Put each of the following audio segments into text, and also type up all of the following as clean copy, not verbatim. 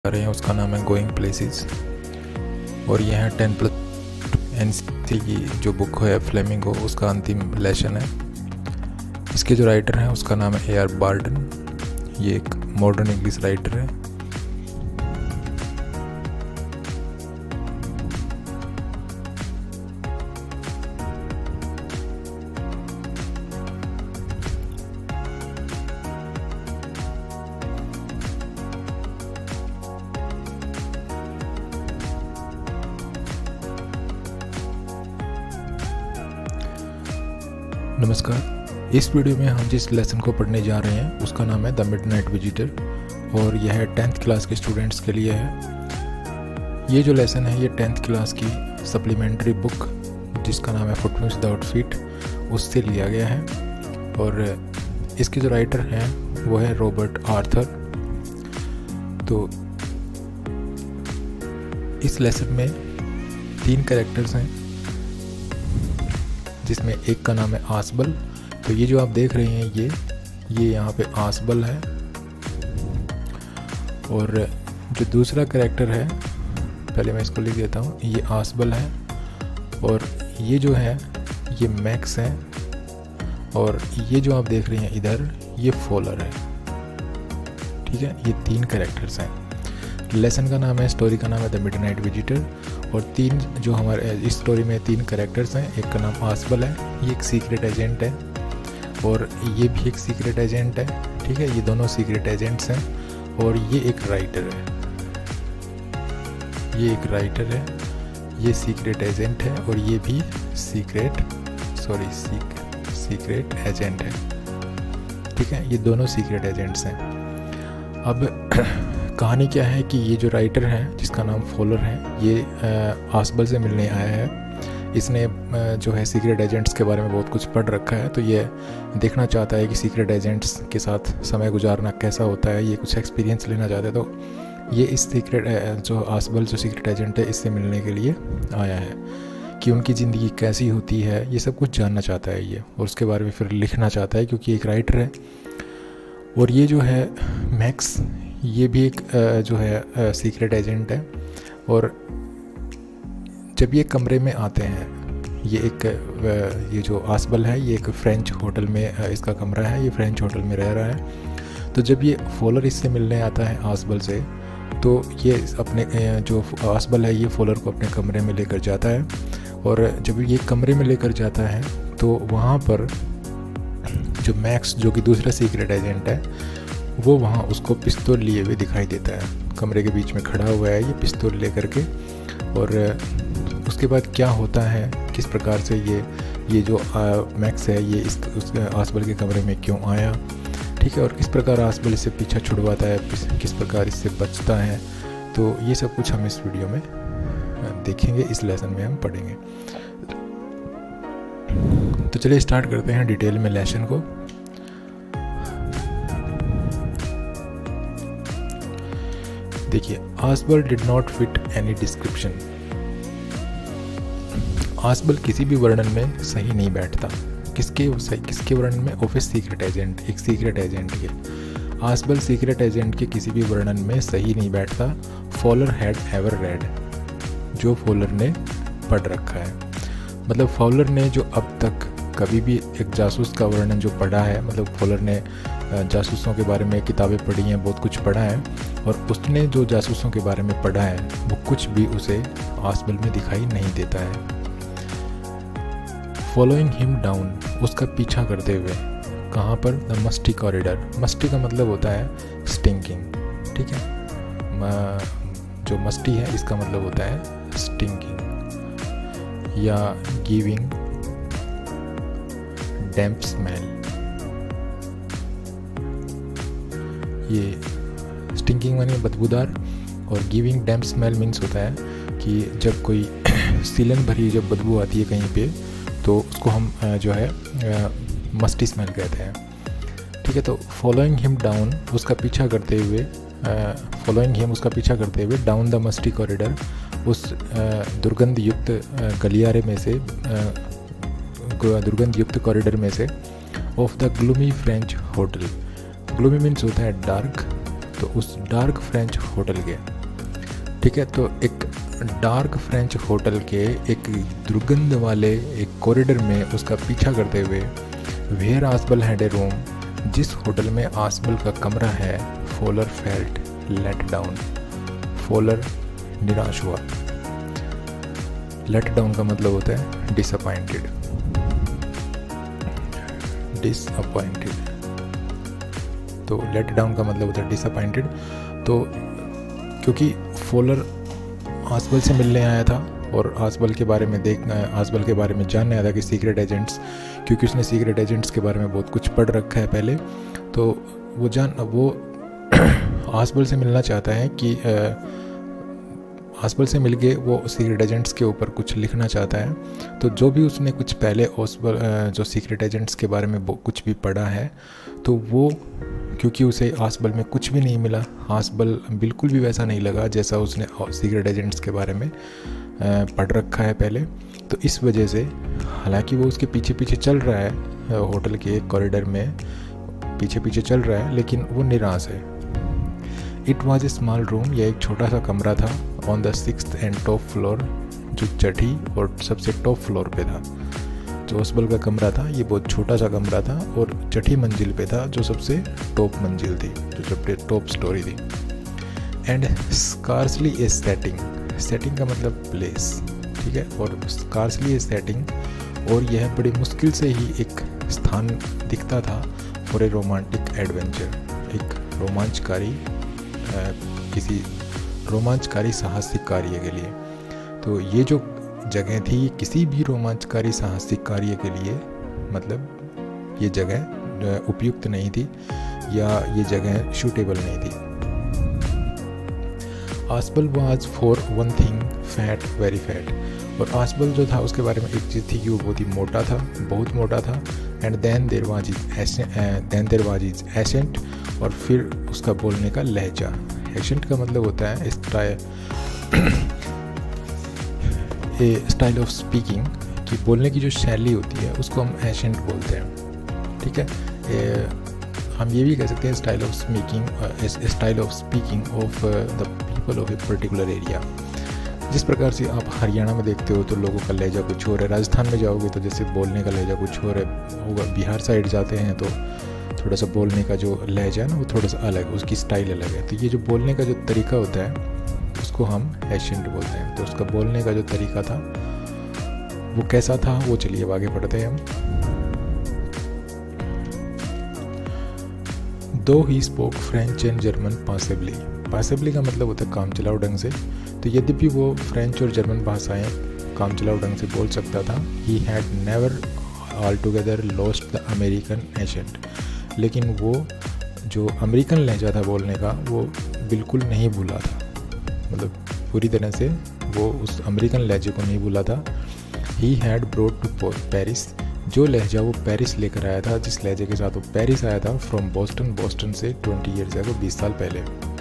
रहे हैं उसका नाम है गोइंग प्लेसेस और यह है 10+ NCERT की जो बुक है फ्लेमिंगो उसका अंतिम लेसन है। इसके जो राइटर हैं उसका नाम है AR बार्टन। ये एक मॉडर्न इंग्लिश राइटर है। नमस्कार, इस वीडियो में हम जिस लेसन को पढ़ने जा रहे हैं उसका नाम है द मिडनाइट विजिटर और यह है 10th क्लास के स्टूडेंट्स के लिए है। ये जो लेसन है ये 10th क्लास की सप्लीमेंट्री बुक जिसका नाम है फुटप्रिंट्स विदाउट फीट उससे लिया गया है और इसके जो राइटर हैं वो है रॉबर्ट आर्थर। तो इस लेसन में 3 कैरेक्टर्स हैं जिसमें एक का नाम है आसबल। तो ये जो आप देख रहे हैं ये यहाँ पे आसबल है और जो दूसरा कैरेक्टर है पहले मैं इसको लिख देता हूँ, ये आसबल है और ये जो है ये मैक्स है और ये जो आप देख रहे हैं इधर ये फॉलर है। ठीक है, ये 3 कैरेक्टर्स हैं। लेसन का नाम है, स्टोरी का नाम है द मिडनाइट विजिटर और 3 जो हमारे इस स्टोरी में 3 कैरेक्टर्स हैं। एक का नाम आसबल है, ये एक सीक्रेट एजेंट है और ये भी एक सीक्रेट एजेंट है। ठीक है, ये दोनों सीक्रेट एजेंट्स हैं और ये एक राइटर है। ये एक राइटर है, ये सीक्रेट एजेंट है और ये भी सीक्रेट एजेंट है। ठीक है, ये दोनों सीक्रेट एजेंट्स हैं। अब कहानी क्या है कि ये जो राइटर है जिसका नाम फॉलर है ये आसबल से मिलने आया है। इसने जो है सीक्रेट एजेंट्स के बारे में बहुत कुछ पढ़ रखा है, तो ये देखना चाहता है कि सीक्रेट एजेंट्स के साथ समय गुजारना कैसा होता है, ये कुछ एक्सपीरियंस लेना चाहता है। तो ये इस सीक्रेट जो आसबल जो सीक्रेट एजेंट है इससे मिलने के लिए आया है कि उनकी ज़िंदगी कैसी होती है, ये सब कुछ जानना चाहता है ये और उसके बारे में फिर लिखना चाहता है क्योंकि एक राइटर है। और ये जो है मैक्स ये भी एक जो है सीक्रेट एजेंट है और जब ये कमरे में आते हैं ये जो आसबल है ये एक फ्रेंच होटल में इसका कमरा है, ये फ्रेंच होटल में रह रहा है। तो जब ये फॉलर इससे मिलने आता है आसबल से तो ये अपने जो आसबल है ये फॉलर को अपने कमरे में लेकर जाता है और जब ये कमरे में लेकर जाता है तो वहाँ पर जो मैक्स जो कि दूसरा सीक्रेट एजेंट है वो वहाँ उसको पिस्तौल लिए हुए दिखाई देता है। कमरे के बीच में खड़ा हुआ है ये पिस्तौल लेकर के और उसके बाद क्या होता है, किस प्रकार से ये जो मैक्स है ये उस आसबल के कमरे में क्यों आया, ठीक है, और किस प्रकार आसबल इससे पीछा छुड़वाता है, किस प्रकार इससे बचता है, तो ये सब कुछ हम इस वीडियो में देखेंगे, इस लेसन में हम पढ़ेंगे। तो चलिए स्टार्ट करते हैं डिटेल में लेसन को। देखिए, Ausable did not fit any description. Ausable किसी भी वर्णन में सही नहीं बैठता। किसके वर्णन में? ऑफ ए सीक्रेट एजेंट, एक सीक्रेट एजेंट के। आसबल सीक्रेट एजेंट के किसी भी वर्णन में सही नहीं बैठता। फॉलर हैड एवर रेड, जो फॉलर ने पढ़ रखा है। मतलब फॉलर ने जो अब तक कभी भी एक जासूस का वर्णन जो पढ़ा है, मतलब फॉलर ने जासूसों के बारे में किताबें पढ़ी हैं, बहुत कुछ पढ़ा है और उसने जो जासूसों के बारे में पढ़ा है वो कुछ भी उसे आसबल में दिखाई नहीं देता है। फॉलोइंग हिम डाउन, उसका पीछा करते हुए। कहाँ पर? The musty corridor. मस्टी का मतलब होता है स्टिंकिंग। ठीक है, जो मस्टी है इसका मतलब होता है स्टिंकिंग या गिविंग डैम्प स्मेल। ये स्टिंकिंग माने बदबूदार और गिविंग डैम्प स्मेल मीन्स होता है कि जब कोई सीलन भरी जब बदबू आती है कहीं पे तो उसको हम जो है मस्टी स्मेल कहते हैं। ठीक है, तो फॉलोइंग हिम डाउन, उसका पीछा करते हुए डाउन द मस्टी कॉरिडोर, उस दुर्गंध युक्त गलियारे में से, दुर्गंध युक्त कॉरिडोर में से, of the gloomy French hotel. Gloomy means होता है डार्क, तो उस डार्क फ्रेंच होटल के, ठीक है, तो एक डार्क फ्रेंच होटल के एक दुर्गंध वाले एक कॉरिडोर में उसका पीछा करते हुए where Ausable had a room, जिस होटल में आसबल का कमरा है, Fowler felt let down, Fowler निराश हुआ। लेट डाउन का मतलब होता है डिसअपॉइंटेड, डिसअपॉइंटेड, तो लेट डाउन का मतलब होता है डिसअपॉइंटेड। तो क्योंकि फॉलर आसबल से मिलने आया था और आसबल के बारे में आसबल के बारे में जानने आया था कि सीक्रेट एजेंट्स, क्योंकि उसने सीक्रेट एजेंट्स के बारे में बहुत कुछ पढ़ रखा है पहले, तो वो आसबल से मिलना चाहता है कि आसबल से मिलके वो सीक्रेट एजेंट्स के ऊपर कुछ लिखना चाहता है। तो जो भी उसने कुछ पहले जो सीक्रेट एजेंट्स के बारे में कुछ भी पढ़ा है, तो वो क्योंकि उसे आसबल में कुछ भी नहीं मिला, आसबल बिल्कुल भी वैसा नहीं लगा जैसा उसने सीक्रेट एजेंट्स के बारे में पढ़ रखा है पहले, तो इस वजह से हालांकि वो उसके पीछे पीछे चल रहा है, होटल के कॉरिडोर में पीछे पीछे चल रहा है, लेकिन वो निराश है। It was a small room, यह एक छोटा सा कमरा था, on the 6th and top floor, जो छठी और सबसे टॉप फ्लोर पे था। जो आसबल का कमरा था ये बहुत छोटा सा कमरा था और छठी मंजिल पे था, जो सबसे टॉप मंजिल थी, जो सबसे टॉप स्टोरी थी। And scarcely a setting, setting का मतलब प्लेस, ठीक है, और स्कार्सली ए सेटिंग, और यह बड़ी मुश्किल से ही एक स्थान दिखता था फॉर ए रोमांटिक एडवेंचर, एक रोमांचकारी किसी रोमांचकारी साहसिक कार्य के लिए। तो ये जो जगह थी किसी भी रोमांचकारी साहसिक कार्य के लिए, मतलब ये जगह उपयुक्त नहीं थी या ये जगह सूटेबल नहीं थी। Ausable was for one thing fat, very fat, और आसबल जो था उसके बारे में एक चीज़ थी कि वो बहुत ही मोटा था, बहुत मोटा था। And then there was his accent, और फिर उसका बोलने का लहजा। एसेंट का मतलब होता है स्टाइल ऑफ स्पीकिंग, कि बोलने की जो शैली होती है उसको हम एसेंट बोलते हैं, ठीक है। हम ये भी कह सकते हैं style of speaking of the people of a particular area. जिस प्रकार से आप हरियाणा में देखते हो तो लोगों का लहजा कुछ और है, राजस्थान में जाओगे तो जैसे बोलने का लहजा कुछ और होगा, बिहार साइड जाते हैं तो थोड़ा सा बोलने का जो लहजा है ना वो थोड़ा सा अलग है, उसकी स्टाइल अलग है। तो ये जो बोलने का जो तरीका होता है उसको हम एसेंट बोलते हैं। तो उसका बोलने का जो तरीका था वो कैसा था, वो चलिए अब आगे बढ़ते हैं हम। दो he spoke French and German passably, passably का मतलब होता है काम चलाओ ढंग से। तो यद्यपि वो फ्रेंच और जर्मन भाषाएं काम चलाओ ढंग से बोल सकता था, he had never altogether lost the American accent, लेकिन वो जो अमेरिकन लहजा था बोलने का वो बिल्कुल नहीं भूला था, मतलब पूरी तरह से वो उस अमेरिकन लहजे को नहीं भूला था। He had brought to Paris, जो लहजा वो पेरिस लेकर आया था, जिस लहजे के साथ वो पेरिस आया था, फ्रॉम बोस्टन, बोस्टन से 20 ईयर्स अगो, 20 साल पहले।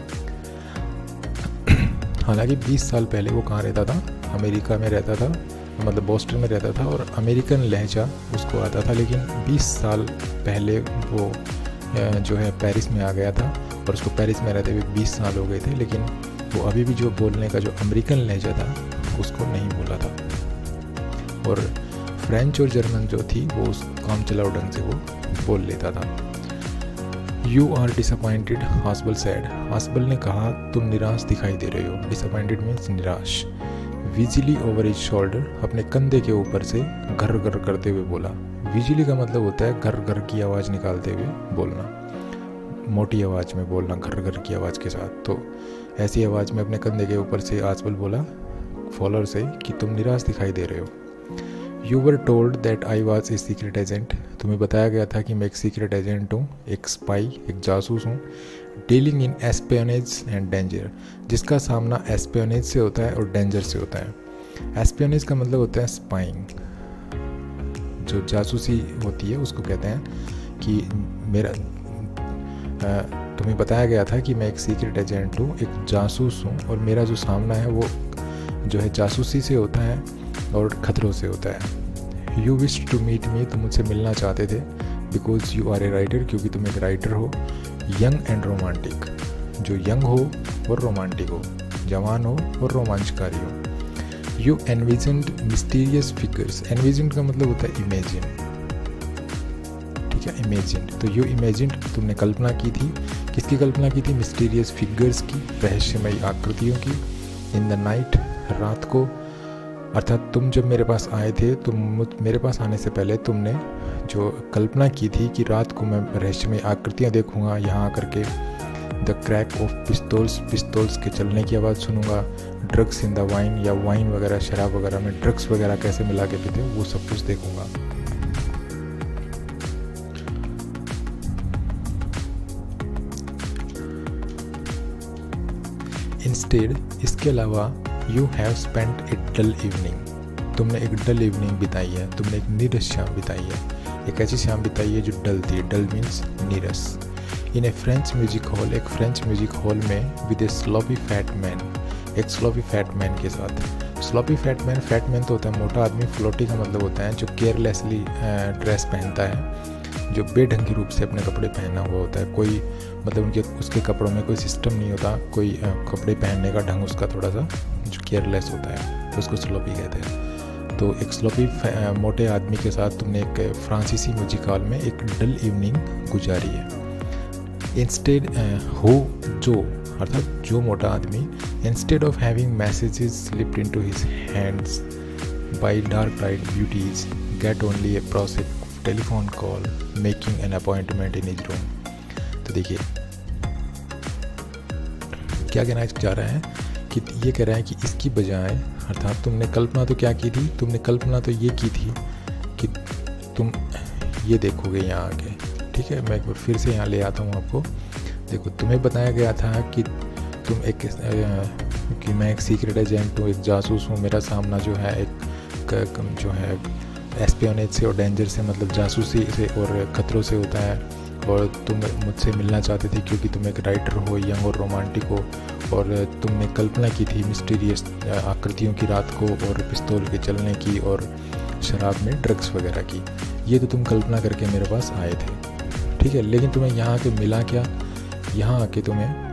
हालांकि 20 साल पहले वो कहाँ रहता था, अमेरिका में रहता था, मतलब बोस्टन में रहता था, और अमेरिकन लहजा उसको आता था। लेकिन 20 साल पहले वो जो है पेरिस में आ गया था, और उसको पेरिस में रहते हुए 20 साल हो गए थे, लेकिन वो अभी भी जो बोलने का जो अमेरिकन लहजा था उसको नहीं भूला था। और फ्रेंच और जर्मन जो थी वो उस काम चलाओ ढंग से वो बोल लेता था। You are disappointed, Ausable said, Ausable ने कहा तुम निराश दिखाई दे रहे हो। डिसअपॉइंटेड मीन्स निराश। विजिली ओवर हिज शोल्डर, अपने कंधे के ऊपर से घर घर करते हुए बोला। विजिली का मतलब होता है घर घर की आवाज़ निकालते हुए बोलना, मोटी आवाज़ में बोलना, घर घर की आवाज़ के साथ। तो ऐसी आवाज़ में अपने कंधे के ऊपर से आसबल बोला फॉलोअर से कि तुम निराश दिखाई दे रहे हो। You were told that I was a secret agent, तुम्हें बताया गया था कि मैं एक सीक्रेट एजेंट हूँ, एक स्पाई, एक जासूस हूँ। Dealing in espionage and danger, जिसका सामना एस्पियोनेज से होता है और डेंजर से होता है। एस्पियोनेज का मतलब होता है स्पाइंग, जो जासूसी होती है उसको कहते हैं कि मेरा तुम्हें बताया गया था कि मैं एक सीक्रेट एजेंट हूँ, एक जासूस हूँ, और मेरा जो सामना है वो जो है जासूसी से होता है और खतरों से होता है। You wish to meet me, तुम मुझसे मिलना चाहते थे, because you are a writer, क्योंकि तुम एक राइटर हो। यंग एंड रोमांटिक, जो यंग हो और रोमांटिक हो, जवान हो और रोमांचकारी हो। You envisioned mysterious figures, envisioned का मतलब होता है इमेजिन, ठीक है, इमेजिन। तो यू इमेजिन, तुमने कल्पना की थी, किसकी कल्पना की थी? मिस्टीरियस फिगर्स की, रहस्यमयी आकृतियों की। इन द नाइट, रात को, अर्थात तुम जब मेरे पास आए थे, मेरे पास आने से पहले तुमने जो कल्पना की थी कि रात को मैं रहस्यमयी आकृतियाँ देखूंगा, यहाँ आकर के the crack of pistols, pistols के चलने की आवाज़ सुनूंगा, ड्रग्स इन द वाइन, या वाइन वगैरह शराब वगैरह में ड्रग्स वगैरह कैसे मिला के पीते, वो सब कुछ देखूंगा। इंस्टेड, इसके अलावा, you have spent a dull evening, तुमने एक डल इवनिंग बिताई है, तुमने एक नीरस शाम बिताई है, एक ऐसी शाम बिताई है जो डल थी। डल मीन्स नीरस। In a French music hall, एक फ्रेंच म्यूजिक हॉल में, with a sloppy fat man, एक स्लोपी फैट मैन के साथ। स्लोपी फैट मैन तो होता है मोटा आदमी, फ्लोटी का मतलब होता है जो केयरलेसली ड्रेस पहनता है, जो बेढंगी रूप से अपने कपड़े पहना हुआ होता है, कोई मतलब उसके कपड़ों में कोई सिस्टम नहीं होता, कोई कपड़े पहनने का ढंग उसका थोड़ा सा जो केयरलेस होता है, तो उसको स्लोपी कहते हैं। तो एक स्लोपी मोटे आदमी के साथ तुमने एक फ्रांसीसी म्यूजिक हॉल में एक डल इवनिंग गुजारी है। इंस्टेड हो, जो अर्थात जो मोटा आदमी, instead of having messages slipped into his hands by dark eyed beauties, get only a prosaic telephone call, making an appointment in his room. तो देखिए क्या कहना चाह रहा है कि ये कह रहा है कि इसकी बजाय, अर्थात तुमने कल्पना तो क्या की थी, तुमने कल्पना तो ये की थी कि तुम ये देखोगे यहाँ आके, ठीक है। मैं एक बार फिर से यहाँ ले आता हूँ आपको। देखो, तुम्हें बताया गया था कि तुम एक कि मैं एक सीक्रेट एजेंट हूँ, एक जासूस हूँ, मेरा सामना जो है एक जो है एस्पियोनेज से और डेंजर से, मतलब जासूसी से और ख़तरों से होता है, और तुम मुझसे मिलना चाहते थे क्योंकि तुम एक राइटर हो, यंग और रोमांटिक हो, और तुमने कल्पना की थी मिस्टीरियस आकृतियों की रात को, और पिस्तौल के चलने की, और शराब में ड्रग्स वगैरह की। ये तो तुम कल्पना करके मेरे पास आए थे, ठीक है। लेकिन तुम्हें यहाँ आके मिला क्या? यहाँ आके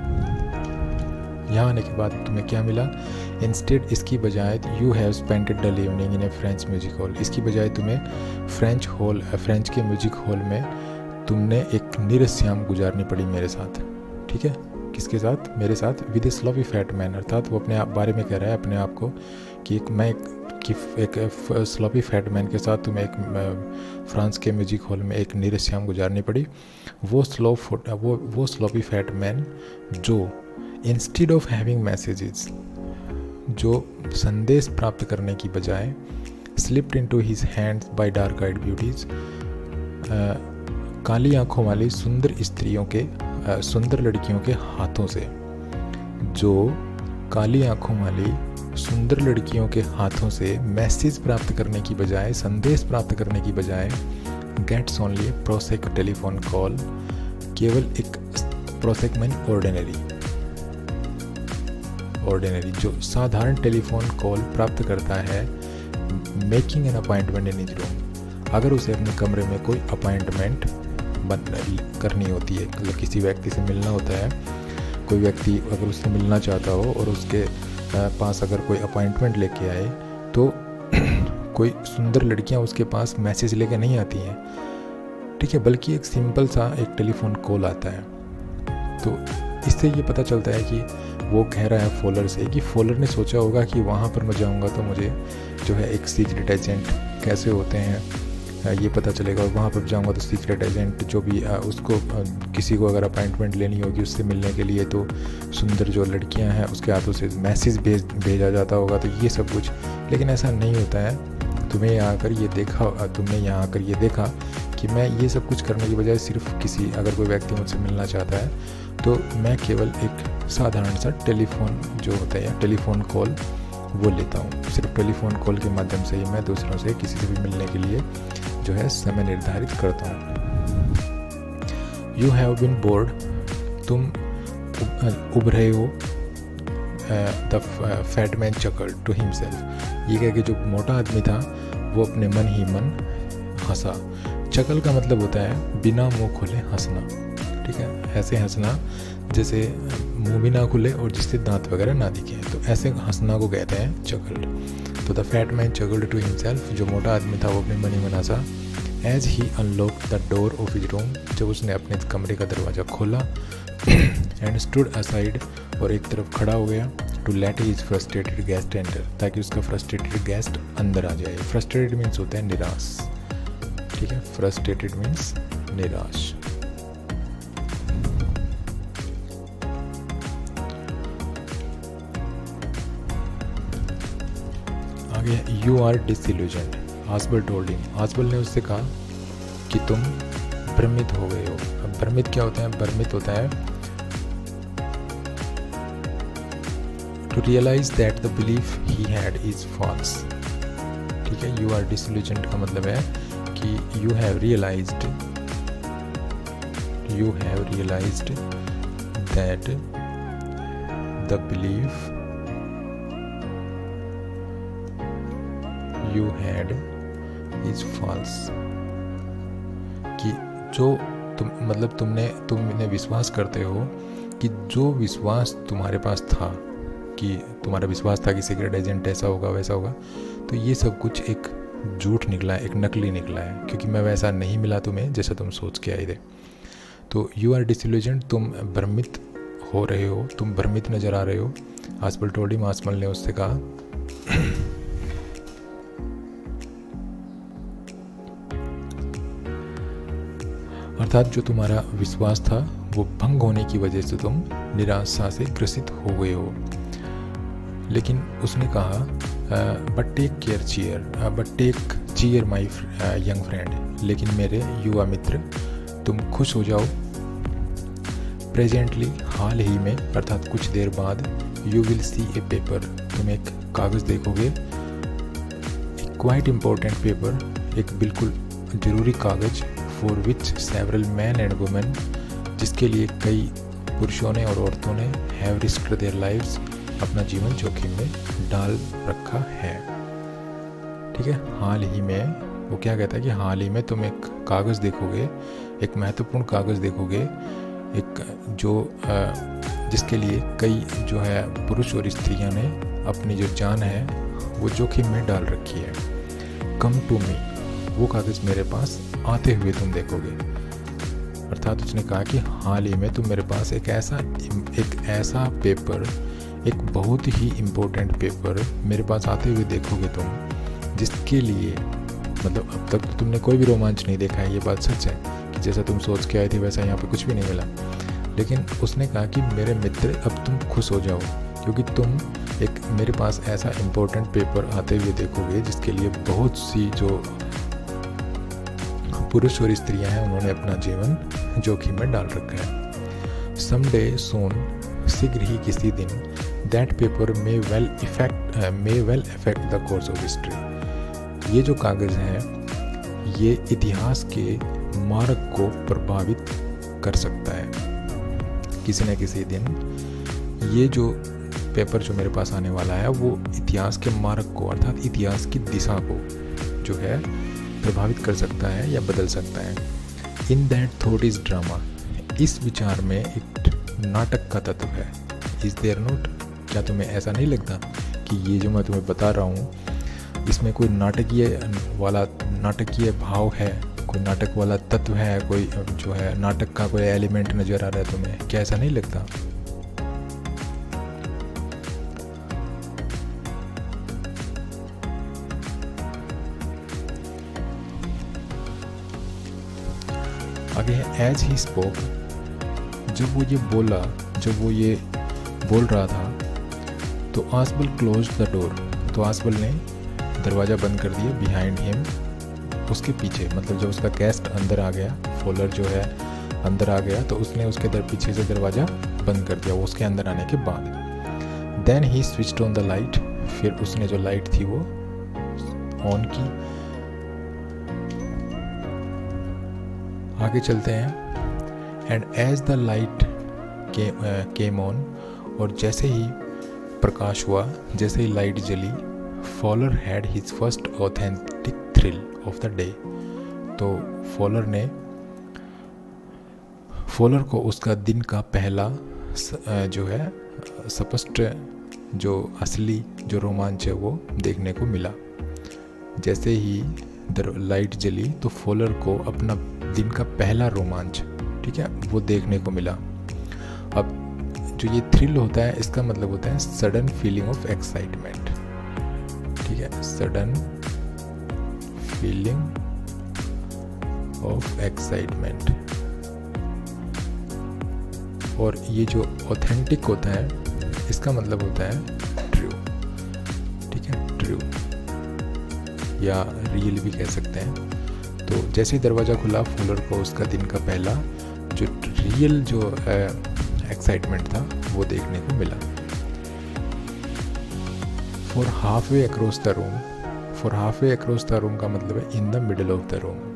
यहाँ आने के बाद तुम्हें क्या मिला? इंस्टेड, इसकी बजाय, you have spent a dull evening in a French music hall, इसकी बजाय तुम्हें फ्रेंच के म्यूजिक हॉल में तुमने एक नीरस शाम गुजारनी पड़ी मेरे साथ, ठीक है। किसके साथ? मेरे साथ। With a sloppy fat man, अर्थात वो अपने आप बारे में कह रहा है, अपने आप को, कि एक स्लोपी फैट मैन के साथ तुम्हें एक फ्रांस के म्यूजिक हॉल में एक नीरस शाम गुजारनी पड़ी। वो स्लोपी फैट मैन जो इंस्टेड ऑफ हैविंग मैसेजेस, जो संदेश प्राप्त करने की बजाय, slipped into his hands by dark eyed beauties, काली आंखों वाली सुंदर स्त्रियों के, सुंदर लड़कियों के हाथों से, जो काली आंखों वाली सुंदर लड़कियों के हाथों से मैसेज प्राप्त करने की बजाय, संदेश प्राप्त करने की बजाय, gets only prosaic telephone call, केवल एक प्रोसेक मैन ऑर्डिनरी जो साधारण टेलीफोन कॉल प्राप्त करता है, making an appointment in his room, अगर उसे अपने कमरे में कोई अपॉइंटमेंट करनी होती है, मतलब किसी व्यक्ति से मिलना होता है, कोई व्यक्ति अगर उससे मिलना चाहता हो और उसके पास अगर कोई अपॉइंटमेंट लेके आए, तो कोई सुंदर लड़कियां उसके पास मैसेज लेके नहीं आती हैं, ठीक है, बल्कि एक सिंपल सा एक टेलीफोन कॉल आता है। तो इससे ये पता चलता है कि वो कह रहा है फॉलोअर से, कि फॉलोअर ने सोचा होगा कि वहाँ पर मैं जाऊँगा तो मुझे जो है एक सीक्रेट एजेंट कैसे होते हैं ये पता चलेगा, और वहाँ पर जाऊँगा तो सीक्रेट एजेंट जो भी उसको किसी को अगर अपॉइंटमेंट लेनी होगी उससे मिलने के लिए, तो सुंदर जो लड़कियाँ हैं उसके हाथों से मैसेज भेजा जाता होगा, तो ये सब कुछ। लेकिन ऐसा नहीं होता है। तुमने यहाँ आकर ये देखा कि मैं ये सब कुछ करने की बजाय सिर्फ अगर कोई व्यक्ति मुझसे मिलना चाहता है तो मैं केवल एक साधारण सा टेलीफोन जो होता है या टेलीफोन कॉल वो लेता हूँ। सिर्फ टेलीफोन कॉल के माध्यम से ही मैं दूसरों से किसी से भी मिलने के लिए जो है समय निर्धारित करता हूँ। यू हैव बीन बोर्ड, तुम उब रहे हो। The fat man chuckle to himself, ये कह के जो मोटा आदमी था वो अपने मन ही मन हंसा। चकल का मतलब होता है बिना मुंह खोले हंसना, ठीक है, ऐसे हंसना जैसे मुंह भी ना खुले और जिससे दांत वगैरह ना दिखे, तो ऐसे हंसना को कहते हैं चगल्ड। तो the fat man chuckled to himself, जो मोटा आदमी था वो अपने मनी मना सा। As he unlock the door of his room, जब उसने अपने कमरे का दरवाज़ा खोला। एंड स्टूड असाइड, और एक तरफ खड़ा हो गया। To let his frustrated guest enter, ताकि उसका फ्रस्ट्रेटेड गेस्ट अंदर आ जाए। फ्रस्ट्रेटेड मीन्स होता है निराश, ठीक है, फ्रस्ट्रेटेड मीन्स निराश। आगे, you are disillusioned, Ausable told him, Ausable ने उससे कहा कि तुम भ्रमित हो गए हो। अब भ्रमित क्या होता है? भ्रमित होता है to realise that the belief he had is false, ठीक है। यू आर डिसइल्यूजन्ड का मतलब है कि you have realised that the belief you had is false, कि जो तुमने विश्वास करते हो कि जो विश्वास तुम्हारे पास था, कि तुम्हारा विश्वास था कि सीक्रेट एजेंट ऐसा होगा वैसा होगा, तो ये सब कुछ एक झूठ निकला है, एक नकली निकला है, क्योंकि मैं वैसा नहीं मिला तुम्हें जैसा तुम सोच के आए थे। तो यू आर डिसइल्यूजन्ड, तुम भ्रमित हो रहे हो, तुम भ्रमित नजर आ रहे हो। आसबल टोल्ड हिम, आसबल ने उससे कहा अर्थात जो तुम्हारा विश्वास था वो भंग होने की वजह से तुम निराशा से ग्रसित हो गए हो। लेकिन उसने कहा but take cheer my young friend, लेकिन मेरे युवा मित्र तुम खुश हो जाओ। प्रेजेंटली, हाल ही में, अर्थात कुछ देर बाद, you will see a paper, तुम एक कागज़ देखोगे। क्वाइट इम्पोर्टेंट पेपर, एक बिल्कुल ज़रूरी कागज़। For which several man and women, जिसके लिए कई पुरुषों ने और औरतों ने हैव रिस्क्ड देयर लाइव्स, अपना जीवन जोखिम में डाल रखा है, ठीक है। हाल ही में, वो क्या कहता है कि हाल ही में तुम एक कागज़ देखोगे, एक महत्वपूर्ण कागज़ देखोगे, एक जो जिसके लिए कई जो है पुरुष और स्त्रियां ने अपनी जो जान है वो जोखिम में डाल रखी है। कम टू मी, वो कागज़ मेरे पास आते हुए तुम देखोगे। अर्थात उसने कहा कि हाल ही में तुम मेरे पास एक ऐसा पेपर, एक बहुत ही इम्पोर्टेंट पेपर मेरे पास आते हुए देखोगे तुम, जिसके लिए मतलब अब तक तो तुमने कोई भी रोमांच नहीं देखा है, ये बात सच है कि जैसा तुम सोच के आए थे वैसा यहाँ पे कुछ भी नहीं मिला। लेकिन उसने कहा कि मेरे मित्र अब तुम खुश हो जाओ, क्योंकि तुम एक मेरे पास ऐसा इम्पोर्टेंट पेपर आते हुए देखोगे जिसके लिए बहुत सी जो पुरुष और स्त्रियां हैं उन्होंने अपना जीवन जोखिम में डाल रखा है। समडे सून, शीघ्र ही किसी दिन, that paper may well affect the course of history, ये जो कागज़ हैं ये इतिहास के मार्ग को प्रभावित कर सकता है। किसी न किसी दिन ये जो पेपर जो मेरे पास आने वाला है वो इतिहास के मार्ग को, अर्थात इतिहास की दिशा को जो है प्रभावित कर सकता है या बदल सकता है। In that thought is drama, इस विचार में एक नाटक का तत्व है। इज देयर नोट, क्या तुम्हें ऐसा नहीं लगता कि ये जो मैं तुम्हें बता रहा हूँ इसमें कोई नाटकीय भाव है, कोई नाटक वाला तत्व है, कोई जो है नाटक का कोई एलिमेंट नज़र आ रहा है तुम्हें, क्या ऐसा नहीं लगता? आगे है एज ही स्पोक, जब वो ये बोल रहा था तो आसबल क्लोज द डोर, तो आसबल ने दरवाज़ा बंद कर दिया। बिहाइंड हिम, उसके पीछे, मतलब जब उसका गेस्ट अंदर आ गया, फॉलोअर जो है अंदर आ गया, तो उसने उसके पीछे से दरवाज़ा बंद कर दिया वो उसके अंदर आने के बाद। Then he switched on the light, फिर उसने जो लाइट थी वो ऑन की। आगे चलते हैं। And as the light came on, और जैसे ही प्रकाश हुआ, जैसे ही लाइट जली, Fowler had his first authentic thrill of the day, तो फॉलोअर ने फॉलर को उसका दिन का पहला जो है स्पष्ट जो असली जो रोमांच है वो देखने को मिला। जैसे ही लाइट जली तो फॉलर को अपना दिन का पहला रोमांच, ठीक है, वो देखने को मिला। अब जो ये थ्रिल होता है इसका मतलब होता है सडन फीलिंग ऑफ एक्साइटमेंट, ठीक है, सडन फीलिंग ऑफ एक्साइटमेंट। और ये जो ऑथेंटिक होता है इसका मतलब होता है ट्रू, ठीक है, ट्रू या रियल भी कह सकते हैं। तो जैसे ही दरवाज़ा खुला फॉलर को उसका दिन का पहला जो रियल जो एक्साइटमेंट था वो देखने को मिला। For halfway across the room, for halfway across the room का मतलब है in the middle of the room,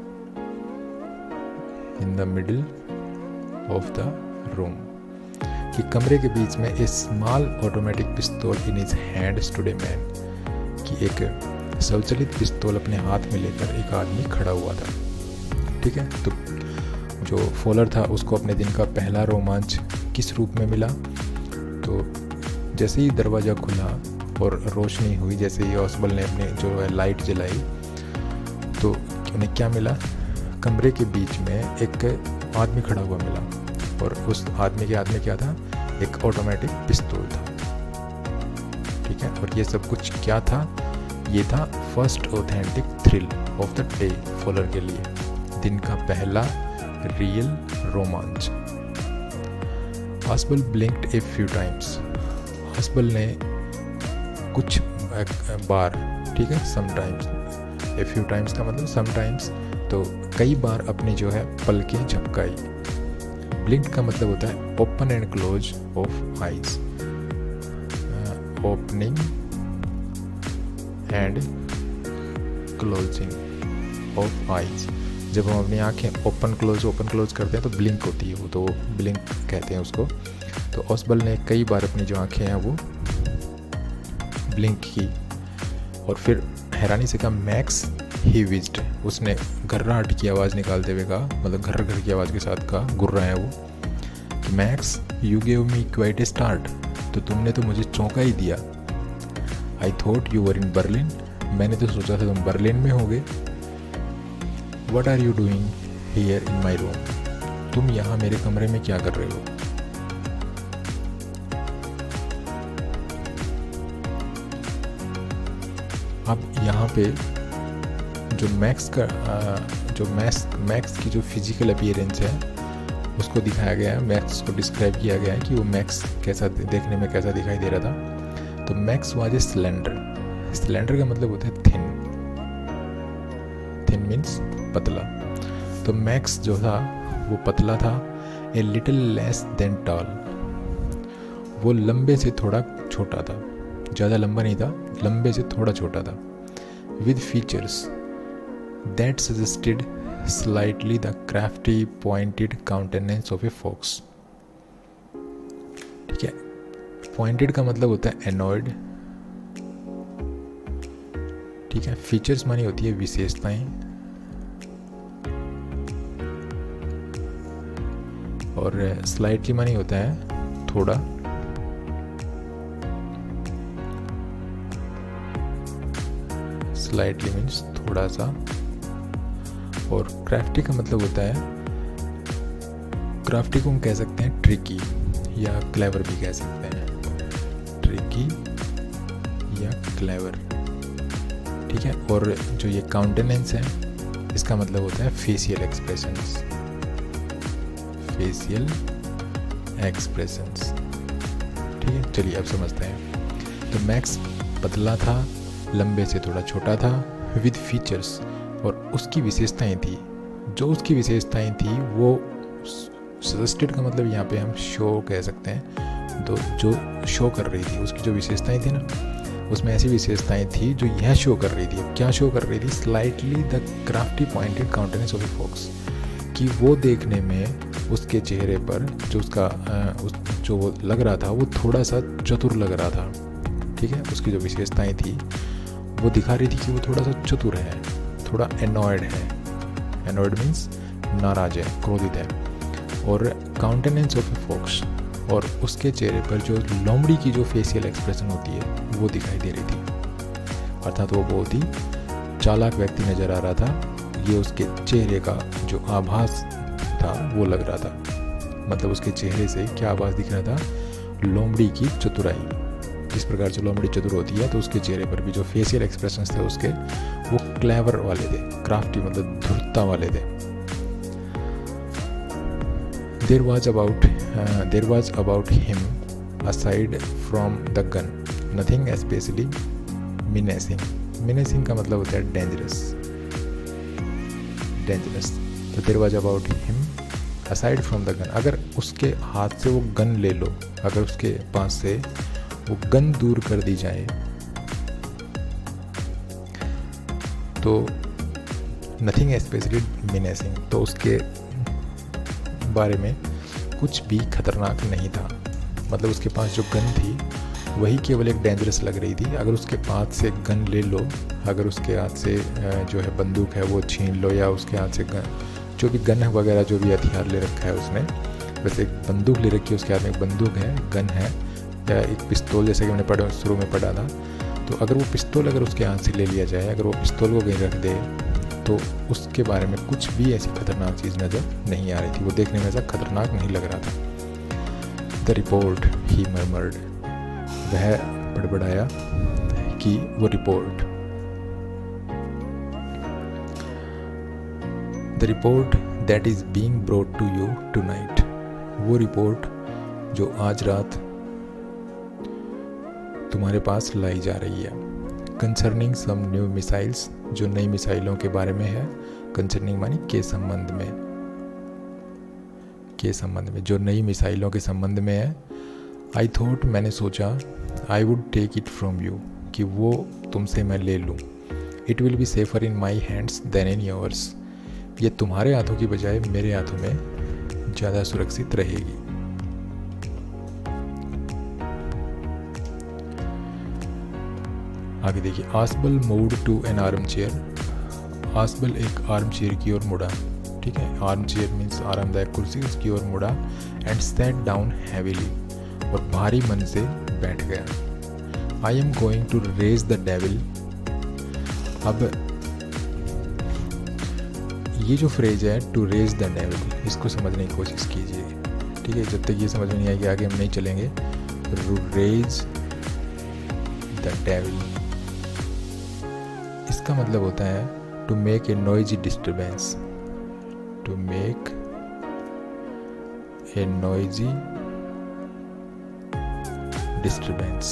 in the middle of the room, कि कमरे के बीच में a small automatic pistol in his hand stood a man, कि एक स्वचालित पिस्तौल अपने हाथ में लेकर एक आदमी खड़ा हुआ था, ठीक है। तो जो फॉलर था उसको अपने दिन का पहला रोमांच किस रूप में मिला? तो जैसे ही दरवाज़ा खुला और रोशनी हुई, जैसे ही ऑसबल ने अपने जो है लाइट जलाई तो उन्हें क्या मिला? कमरे के बीच में एक आदमी खड़ा हुआ मिला और उस आदमी के हाथ में क्या था? एक ऑटोमेटिक पिस्तौल था, ठीक है। और ये सब कुछ क्या था? ये था first authentic thrill of the day Fowler के लिए, दिन का पहला रियल रोमांच। ऑसबल ब्लिंक्ड ए फ्यू टाइम्स, ऑसबल ने कुछ बार, ठीक है, समटाइम्स, ए फ्यू टाइम्स का मतलब समटाइम्स, तो कई बार अपनी जो है पलकें झपकाई। ब्लिंक का मतलब होता है open and close of eyes, opening and closing of eyes. जब हम अपनी आंखें ओपन क्लोज करते हैं तो ब्लिंक होती है वो, तो ब्लिंक कहते हैं उसको। तो ऑसबल ने कई बार अपनी जो आंखें हैं वो ब्लिंक की और फिर हैरानी से कहा मैक्स ही विज्ड, उसने घर्राहट की आवाज़ निकालते हुए कहा, मतलब घर घर की आवाज़ के साथ कहा, गुर्र रहा है वो, कि Max you gave me quite a start, तो तुमने तो मुझे चौंका ही दिया। I thought you were in Berlin, मैंने तो सोचा था तुम बर्लिन में होगे। What are you doing here in my room, तुम यहाँ मेरे कमरे में क्या कर रहे हो? अब यहाँ पे जो मैक्स की जो फिजिकल अपीयरेंस है उसको दिखाया गया है, मैक्स को डिस्क्राइब किया गया है कि वो मैक्स कैसा देखने में कैसा दिखाई दे रहा था। तो Max was a slender, slender का मतलब होता है थिन, थिन मीन्स पतला। तो मैक्स जो था वो पतला था, a little less than tall, वो लंबे से थोड़ा छोटा था, ज़्यादा लंबा नहीं था, लंबे से थोड़ा छोटा था। With features that suggested slightly the crafty pointed countenance of a fox, ठीक है। pointed का मतलब होता है annoyed, ठीक है। फीचर्स मानी होती है विशेषताएं, और स्लाइटली मानी होता है थोड़ा, स्लाइटली मीन्स थोड़ा सा, और क्राफ्टी का मतलब होता है, क्राफ्टी को हम कह सकते हैं ट्रिकी या क्लेवर भी कह सकते हैं, ट्रिकी या क्लेवर, ठीक है। और जो ये काउंटेनेंस है इसका मतलब होता है फेशियल एक्सप्रेशंस, फेशियल एक्सप्रेशंस, ठीक है। चलिए अब समझते हैं। तो मैक्स पतला था, लंबे से थोड़ा छोटा था, विद फीचर्स, और उसकी विशेषताएं थी, जो उसकी विशेषताएं थी वो सजेस्टेड का मतलब यहाँ पे हम शो कह सकते हैं, तो जो शो कर रही थी उसकी जो विशेषताएं थी ना, उसमें ऐसी विशेषताएं थी जो यह शो कर रही थी। क्या शो कर रही थी? Slightly the crafty pointed countenance of a fox, कि वो देखने में उसके चेहरे पर जो उसका जो वो लग रहा था वो थोड़ा सा चतुर लग रहा था, ठीक है। उसकी जो विशेषताएं थी वो दिखा रही थी कि वो थोड़ा सा चतुर है, थोड़ा एनॉयड है, एनॉयड मीन्स नाराज है, क्रोधित है। और काउंटेनेंस ऑफ ए फॉक्स, और उसके चेहरे पर जो लोमड़ी की जो फेशियल एक्सप्रेशन होती है वो दिखाई दे रही थी। अर्थात वो बहुत ही चालाक व्यक्ति नज़र आ रहा था। ये उसके चेहरे का जो आभास था वो लग रहा था, मतलब उसके चेहरे से क्या आभास दिख रहा था, लोमड़ी की चतुराई। जिस प्रकार से लोमड़ी चतुर होती है तो उसके चेहरे पर भी जो फेशियल एक्सप्रेशंस थे उसके वो क्लेवर वाले थे, क्राफ्टी मतलब धूर्तता वाले थे। There was about him, aside from the gun, nothing especially menacing. Menacing का मतलब होता है dangerous. तो there was about him, aside from the gun. अगर उसके हाथ से वो गन ले लो, अगर उसके पास से वो गन दूर कर दी जाए तो nothing especially menacing, तो उसके बारे में कुछ भी खतरनाक नहीं था। मतलब उसके पास जो गन थी वही केवल एक डेंजरस लग रही थी। अगर उसके हाथ से गन ले लो, अगर उसके हाथ से जो है बंदूक है वो छीन लो, या उसके हाथ से जो भी गन वगैरह जो भी हथियार ले रखा है उसने, वैसे एक बंदूक ले रखी है, उसके हाथ में एक बंदूक है, गन है, या एक पिस्तौल जैसे कि मैंने शुरू में पढ़ा था। तो अगर वो पिस्तौल अगर उसके हाथ से ले लिया जाए, अगर वो पिस्तौल को कहीं रख दे तो उसके बारे में कुछ भी ऐसी खतरनाक चीज़ नज़र नहीं आ रही थी। वो देखने में ऐसा खतरनाक नहीं लग रहा था। द रिपोर्ट ही मर्मर्ड, वह बड़बड़ाया कि वो report, the report that is being brought to you tonight, वो रिपोर्ट जो आज रात तुम्हारे पास लाई जा रही है। कंसर्निंग सम न्यू मिसाइल्स, जो नई मिसाइलों के बारे में है। कंसर्निंग मानी के संबंध में, के संबंध में, जो नई मिसाइलों के संबंध में है। आई थॉट, मैंने सोचा, I would take it from you, कि वो तुमसे मैं ले लूँ। It will be safer in my hands than in yours, ये तुम्हारे हाथों की बजाय मेरे हाथों में ज़्यादा सुरक्षित रहेगी। आगे देखिए, Ausable moved to an armchair, Ausable एक आर्म चेयर की ओर मुड़ा, ठीक है, आर्म चेयर मीन्स आरामदायक कुर्सी, उसकी ओर मुड़ा। एंड सैट डाउन हैवीली, और भारी मन से बैठ गया। I am going to raise the devil, अब ये जो फ्रेज है टू रेज द डेविल, इसको समझने की कोशिश कीजिए, ठीक है। जब तक ये समझ में नहीं आएगी आगे हम नहीं चलेंगे। रेज द डेविल, इसका मतलब होता है to make a noisy disturbance, to make a noisy disturbance.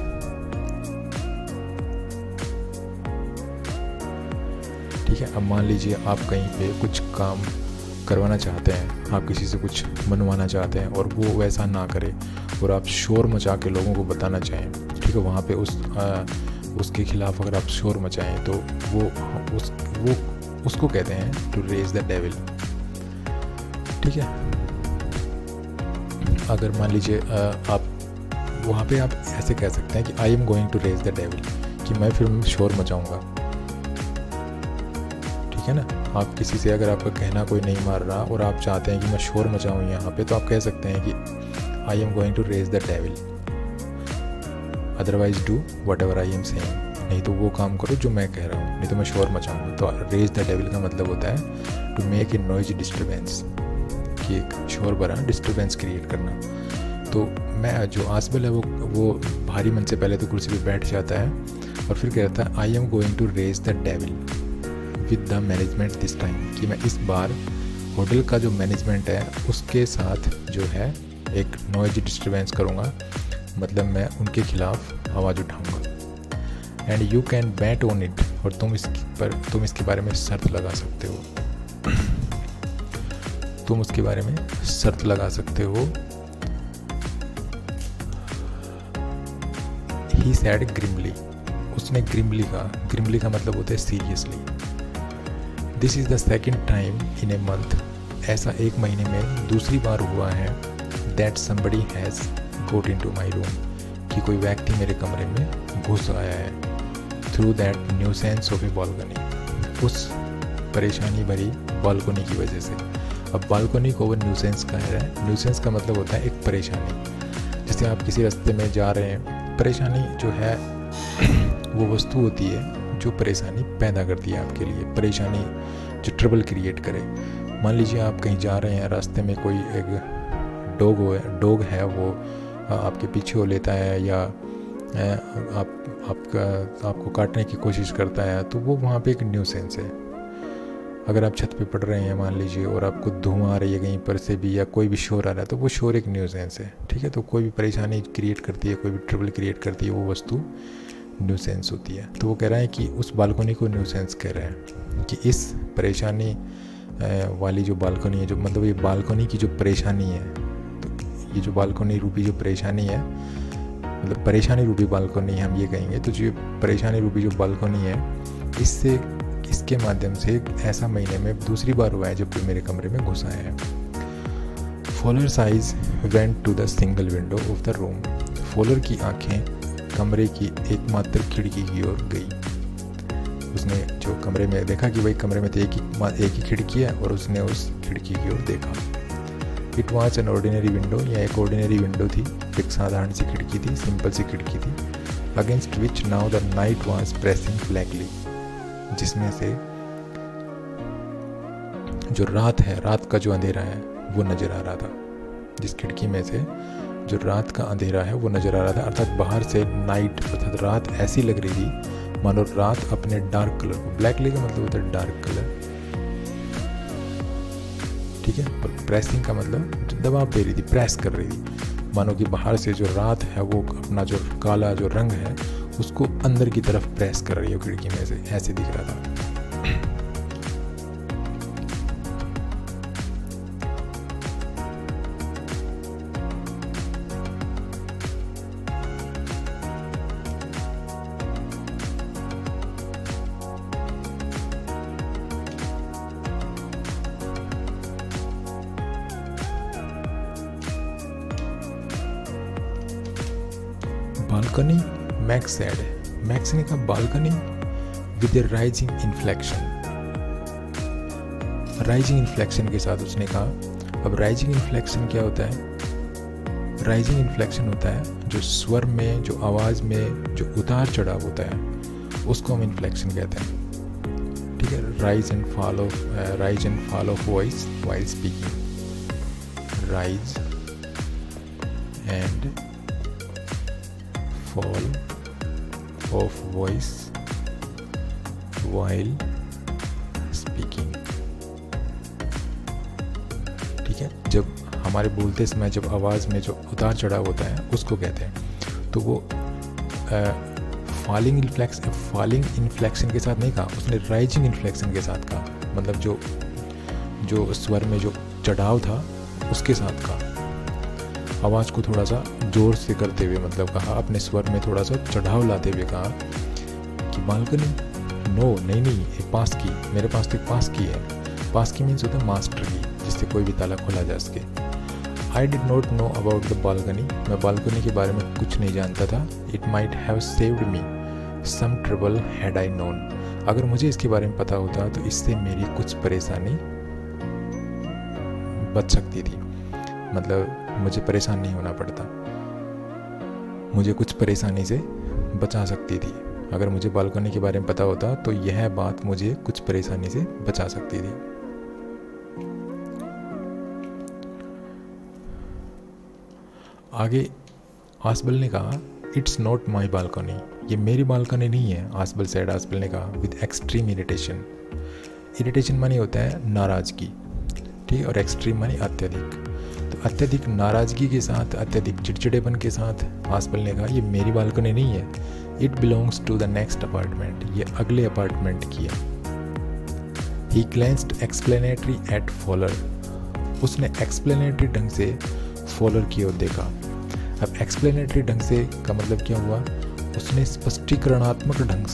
ठीक है, अब मान लीजिए आप कहीं पे कुछ काम करवाना चाहते हैं, आप किसी से कुछ मनवाना चाहते हैं और वो वैसा ना करे और आप शोर मचा के लोगों को बताना चाहें, ठीक है, वहाँ पे उसके खिलाफ अगर आप शोर मचाएं तो वो उसको कहते हैं टू रेज द डेविल, ठीक है। अगर मान लीजिए आप वहाँ पे आप ऐसे कह सकते हैं कि I am going to raise the devil, कि मैं फिर शोर मचाऊंगा, ठीक है ना। आप किसी से अगर आपका कहना कोई नहीं मार रहा और आप चाहते हैं कि मैं शोर मचाऊं यहाँ पे, तो आप कह सकते हैं कि I am going to raise the devil, otherwise do whatever I am saying, नहीं तो वो काम करो जो मैं कह रहा हूँ, नहीं तो मैं शोर मचाऊंगा। तो रेज द डेविल का मतलब होता है to make a noise disturbance, कि एक शोर भरा डिस्टर्बेंस क्रिएट करना। तो मैं जो आसबल है वो भारी मन से पहले तो कुर्सी पे बैठ जाता है और फिर कहता है I am going to raise the devil with the management this time, कि मैं इस बार होटल का जो मैनेजमेंट है उसके साथ जो है एक नॉइज डिस्टर्बेंस करूँगा, मतलब मैं उनके खिलाफ आवाज़ उठाऊँगा। And you can bet on it, और तुम इसके बारे में शर्त लगा सकते हो, तुम उसके बारे में शर्त लगा सकते हो। ही सैड ग्रिमली, उसने ग्रिमली का मतलब होता है seriously. This is the second time in a month, ऐसा एक महीने में दूसरी बार हुआ है, that somebody has got into my room, कि कोई व्यक्ति मेरे कमरे में घुस आया है। Through that nuisance of a balcony, उस परेशानी भरी बालकनी की वजह से। अब बालकनी को वो न्यूसेंस कह रहा है। न्यूसेंस का मतलब होता है एक परेशानी। जैसे आप किसी रास्ते में जा रहे हैं, परेशानी जो है वो वस्तु होती है जो परेशानी पैदा करती है आपके लिए, परेशानी जो ट्रबल क्रिएट करे। मान लीजिए आप कहीं जा रहे हैं, रास्ते में कोई एक डॉग है वो आपके पीछे हो लेता है या आपको काटने की कोशिश करता है, तो वो वहाँ पे एक न्यूसेंस है। अगर आप छत पे पड़ रहे हैं मान लीजिए और आपको धुआं आ रही है कहीं पर से भी या कोई भी शोर आ रहा है, तो वो शोर एक न्यूसेंस है। ठीक है, तो कोई भी परेशानी क्रिएट करती है, कोई भी ट्रबल क्रिएट करती है, वो वस्तु न्यूसेंस होती है। तो वो कह रहा है कि उस बालकनी को न्यूसेंस कह रहे हैं कि इस परेशानी वाली जो बालकनी है, जो मतलब ये बालकनी की जो परेशानी है, तो ये जो बालकनी रूपी जो परेशानी है, मतलब परेशानी रूपी बालकनी हम ये कहेंगे। तो जो परेशानी रूपी जो बालकनी है, इसके माध्यम से ऐसा महीने में दूसरी बार हुआ है जब कोई मेरे कमरे में घुसा है। Fowler's eyes went to the single window of the room. Fowler की आंखें कमरे की एकमात्र खिड़की की ओर गई। उसने जो कमरे में देखा कि भाई कमरे में तो एक ही खिड़की है, और उसने उस खिड़की की ओर देखा। It was an ordinary window, या एक ऑर्डिनरी विंडो थी, एक साधारण सी खिड़की थी, सिंपल सी खिड़की थी। Against which now the night was pressing blackly, जिसमें से जो रात है, रात का जो अंधेरा है वो नज़र आ रहा था। जिस खिड़की में से जो रात का अंधेरा है वो नज़र आ रहा था, अर्थात बाहर से नाइट अर्थात रात ऐसी लग रही थी मानो रात अपने डार्क कलर को, ब्लैकली का मतलब होता है डार्क कलर, ठीक है, और प्रेसिंग का मतलब दबाव दे रही थी, प्रेस कर रही थी, मानो कि बाहर से जो रात है वो अपना जो काला जो रंग है उसको अंदर की तरफ प्रेस कर रही है खिड़की में से, ऐसे दिख रहा था। बालकनी मैक्स सेड, मैक्स ने कहा balcony with a rising inflection, rising inflection के साथ उसने कहा। अब राइजिंग इन्फ्लेक्शन क्या होता है? राइजिंग इन्फ्लेक्शन होता है जो स्वर में, जो आवाज़ में जो उतार चढ़ाव होता है उसको हम इन्फ्लेक्शन कहते हैं। ठीक है, rise and fall of voice while speaking, rise and fall of voice while speaking. ठीक है, जब हमारे बोलते समय जब आवाज़ में जो उतार चढ़ाव होता है उसको कहते हैं। तो वो फॉलिंग इन्फ्लेक्शन के साथ नहीं कहा उसने, राइजिंग इन्फ्लेक्शन के साथ कहा, मतलब जो स्वर में जो चढ़ाव था उसके साथ कहा, आवाज़ को थोड़ा सा जोर से करते हुए मतलब कहा, अपने स्वर में थोड़ा सा चढ़ाव लाते हुए कहा कि बालकनी, नो नहीं ये पास की, मेरे पास तो एक पास की है। पास की मीन्स होता है मास्टर की, जिससे कोई भी ताला खोला जा सके। I did not know about the balcony, मैं बालकनी के बारे में कुछ नहीं जानता था। It might have saved me some trouble had I known, अगर मुझे इसके बारे में पता होता तो इससे मेरी कुछ परेशानी बच सकती थी, मतलब मुझे परेशान नहीं होना पड़ता, मुझे कुछ परेशानी से बचा सकती थी। अगर मुझे बालकनी के बारे में पता होता तो यह बात मुझे कुछ परेशानी से बचा सकती थी। आगे आसबल ने कहा इट्स नॉट माई बालकनी, ये मेरी बालकनी नहीं है। आसबल सेड, आसबल ने कहा विद एक्सट्रीम इरिटेशन। इरिटेशन मानी होता है नाराज़गी, ठीक है, और एक्सट्रीम मानी अत्यधिक। तो अत्यधिक नाराज़गी के साथ, अत्यधिक चिड़चिड़ेपन के साथ आसबल ने कहा ये मेरी बालकनी नहीं है, it belongs to the next apartment, ये अगले अपार्टमेंट की है। He glanced explanatory at Fowler, उसने एक्सप्लेनेटरी ढंग से फॉलर की ओर देखा। अब एक्सप्लेनेटरी ढंग से का मतलब क्या हुआ? उसने स्पष्टीकरणात्मक ढंग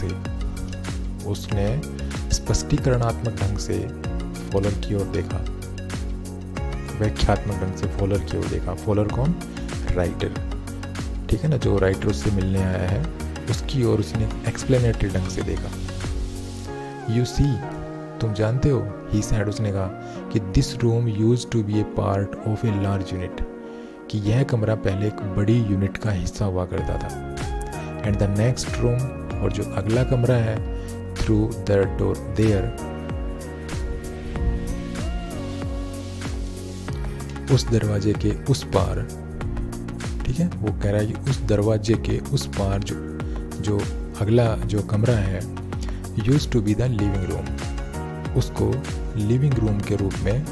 से फॉलर की ओर देखा, व्याख्यात्मक ढंग से फॉलर की ओर देखा। फॉलर कौन? राइटर, ठीक है ना, जो राइटर उससे मिलने आया है उसकी ओर उसने एक्सप्लेनेटरी ढंग से देखा। यू सी, तुम जानते हो, ही सेड, उसने कहा कि this room used to be a part of a large unit, कि यह कमरा पहले एक बड़ी यूनिट का हिस्सा हुआ करता था। एंड द नेक्स्ट रूम, और जो अगला कमरा है, थ्रू द डोर देयर, उस दरवाजे के उस पार, ठीक है, वो कह रहा है कि उस दरवाजे के उस पार जो अगला जो कमरा है, used to be the living room, उसको लिविंग रूम के रूप में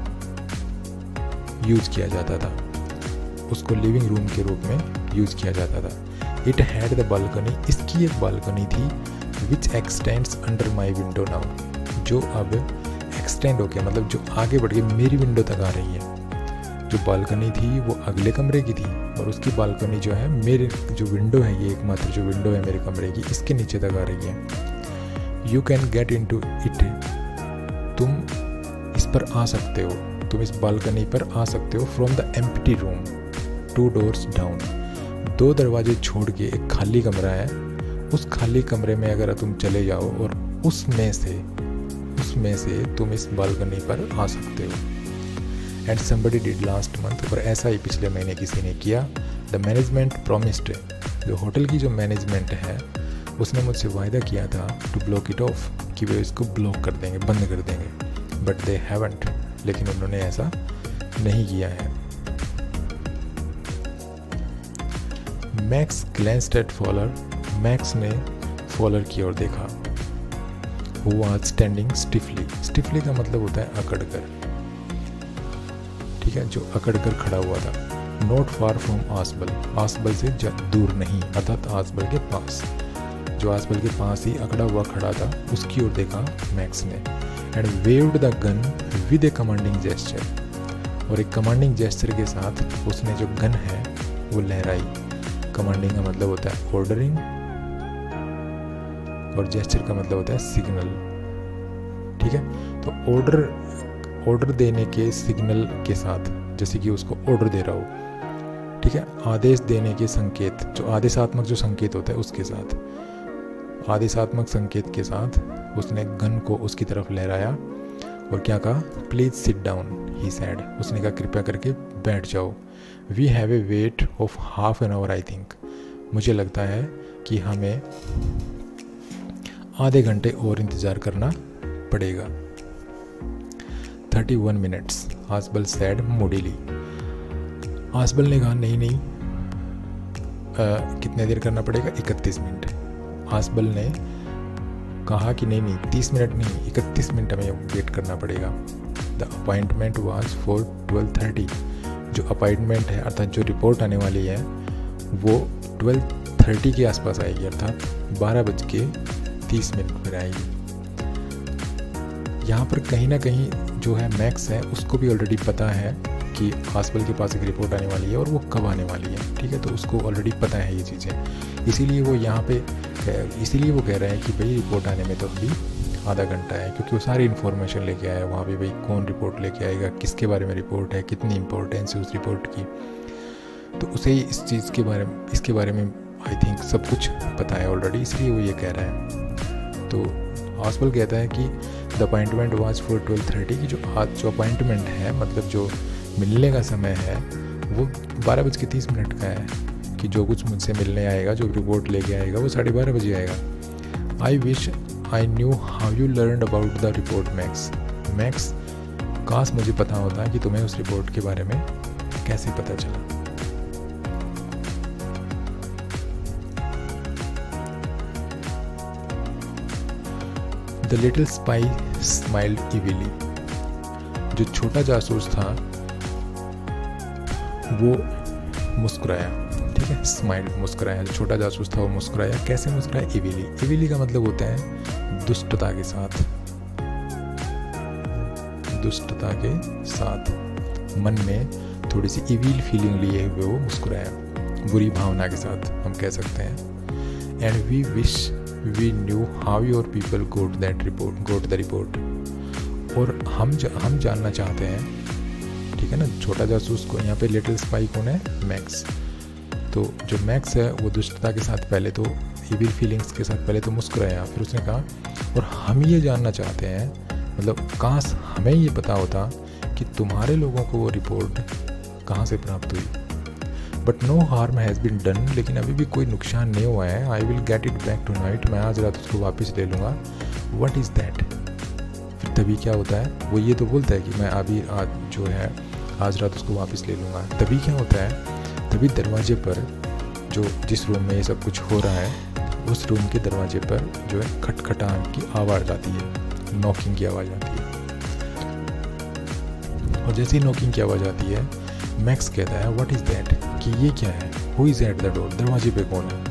यूज किया जाता था, उसको लिविंग रूम के रूप में यूज किया जाता था। इट हैड द बालकनी, इसकी एक बालकनी थी, which extends under my window now, जो अब एक्सटेंड हो गया, मतलब जो आगे बढ़ के मेरी विंडो तक आ रही है। जो बालकनी थी वो अगले कमरे की थी, और उसकी बालकनी जो है मेरे जो विंडो है, ये एकमात्र जो विंडो है मेरे कमरे की, इसके नीचे तक आ रही है। You can get into it, तुम इस पर आ सकते हो, तुम इस बालकनी पर आ सकते हो, from the empty room 2 doors down, 2 दरवाजे छोड़ के एक खाली कमरा है, उस खाली कमरे में अगर तुम चले जाओ और उसमें से तुम इस बालकनी पर आ सकते हो। And somebody did last month, और ऐसा ही पिछले महीने किसी ने किया। द मैनेजमेंट promised, जो होटल की जो मैनेजमेंट है उसने मुझसे वायदा किया था, टू ब्लॉक इट ऑफ, कि वे इसको ब्लॉक कर देंगे, बंद कर देंगे, बट दे हैवंट, लेकिन उन्होंने ऐसा नहीं किया है। Max glanced at Fowler, Max ने फॉलर की ओर देखा। Who was standing stiffly, stiffly का मतलब होता है अकड़ कर, ठीक है, जो अकड़ कर खड़ा हुआ था। नॉट फार फ्रॉम आसबल, आसबल से दूर नहीं, अर्थात आसबल के पास, जो आसबल के पास ही अकड़ा हुआ खड़ा था, उसकी ओर देखा मैक्स ने। And waved the gun with a commanding gesture, और एक कमांडिंग जेस्चर के साथ उसने जो गन है वो लहराई। कमांडिंग का मतलब होता है ऑर्डरिंग, और जेस्चर का मतलब होता है सिग्नल, ठीक है। तो ऑर्डर देने के सिग्नल के साथ, जैसे कि उसको ऑर्डर दे रहा हो, ठीक है, आदेश देने के संकेत, जो आदेशात्मक जो संकेत होता है उसके साथ, आदेशात्मक संकेत के साथ उसने गन को उसकी तरफ लहराया और क्या कहा, please sit down, he said, उसने कहा कृपया करके बैठ जाओ। We have a wait of half an hour I think, मुझे लगता है कि हमें आधे घंटे और इंतज़ार करना पड़ेगा। 31 minutes, आसबल सैड मूडीली, आसबल ने कहा नहीं कितने देर करना पड़ेगा, 31 मिनट। आसबल ने कहा कि नहीं 30 मिनट नहीं, 31 मिनट हमें वेट करना पड़ेगा। द अपॉइंटमेंट वाज फॉर 12:30, जो अपॉइंटमेंट है अर्थात जो रिपोर्ट आने वाली है वो 12:30 के आसपास आएगी, अर्थात 12:30 पर आएगी। यहाँ पर कहीं ना कहीं जो है मैक्स है उसको भी ऑलरेडी पता है कि आसबल के पास एक रिपोर्ट आने वाली है और वो कब आने वाली है, ठीक है, तो उसको ऑलरेडी पता है ये चीज़ें, इसीलिए वो यहाँ पे इसीलिए वो कह रहे हैं कि भाई रिपोर्ट आने में तो अभी आधा घंटा है, क्योंकि वो सारी इन्फॉर्मेशन लेके आया है वहाँ पे, भाई कौन रिपोर्ट लेके आएगा, किसके बारे में रिपोर्ट है, कितनी इंपॉर्टेंस है उस रिपोर्ट की, तो उसे इस चीज़ के बारे में, इसके बारे में आई थिंक सब कुछ पता है ऑलरेडी, इसलिए वो ये कह रहा है। तो आसबल कहता है कि द अपॉइंटमेंट वाज फॉर 12:30, की जो आज जो अपॉइंटमेंट है मतलब जो मिलने का समय है वो 12:30 का है, कि जो कुछ मुझसे मिलने आएगा, जो रिपोर्ट लेके आएगा वो 12:30 बजे आएगा। I wish I knew how you learn about the report Max, Max काश मुझे पता होता कि तुम्हें उस रिपोर्ट के बारे में कैसे पता चला। The little spy smiled evilly, जो छोटा जासूस था वो मुस्कुराया, ठीक है, स्माइल मुस्कुराया, छोटा जासूस था वो मुस्कुराया। कैसे मुस्कुराया, इविली, इविली का मतलब होता है दुष्टता के साथ, दुष्टता के साथ, मन में थोड़ी सी इविल फीलिंग लिए हुए वो मुस्कुराया, बुरी भावना के साथ हम कह सकते हैं। And we wish we knew how your people got the report, और हम जानना चाहते हैं, ठीक है ना, छोटा जासूस को, यहाँ पे लिटिल स्पाई कौन है, मैक्स, तो जो मैक्स है वो दुष्टता के साथ पहले तो इविल फीलिंग्स के साथ पहले तो मुस्कुराया, फिर उसने कहा और हम ये जानना चाहते हैं मतलब काश हमें ये पता होता कि तुम्हारे लोगों को वो रिपोर्ट कहाँ से प्राप्त हुई। But no harm has been done, लेकिन अभी भी कोई नुकसान नहीं हुआ है। I will get it back tonight, मैं आज रात उसको वापस ले लूँगा। What is that? फिर तभी क्या होता है, वो ये तो बोलता है कि मैं अभी आज जो है आज रात उसको वापस ले लूँगा। तभी क्या होता है, तभी दरवाजे पर जो जिस रूम में ये सब कुछ हो रहा है उस रूम के दरवाजे पर जो है खटखटान की आवाज़ आती है, नॉकिंग की आवाज़ आती है। और जैसे ही नॉकिंग की आवाज़ आती है मैक्स कहता है व्हाट इज़ दैट, कि ये क्या है, who is at the door, दरवाजे पे कौन है।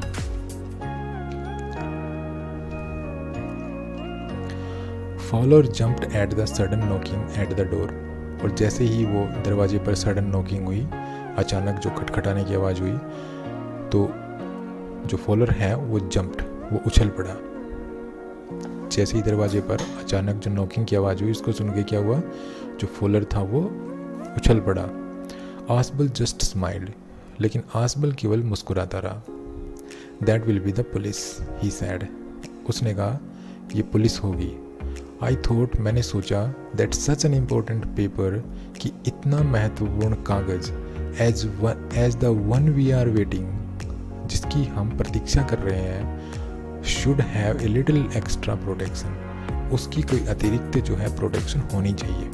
Fowler jumped at the sudden knocking at the door, और जैसे ही वो दरवाजे पर सडन नॉकिंग हुई, अचानक जो खटखटाने की आवाज़ हुई, तो जो फॉलोअर है वो जंप्ड, वो उछल पड़ा। जैसे ही दरवाजे पर अचानक जो नॉकिंग की आवाज़ हुई, इसको सुन के क्या हुआ, जो फॉलोअर था वो उछल पड़ा। आसबल जस्ट स्माइल्ड, लेकिन आसबल केवल मुस्कुराता रहा। That will be the police, he said, उसने कहा ये पुलिस होगी। आई थॉट, मैंने सोचा, that such an important paper, कि इतना महत्वपूर्ण कागज़, as the one we are waiting, जिसकी हम प्रतीक्षा कर रहे हैं, should have a little extra protection, उसकी कोई अतिरिक्त जो है प्रोटेक्शन होनी चाहिए।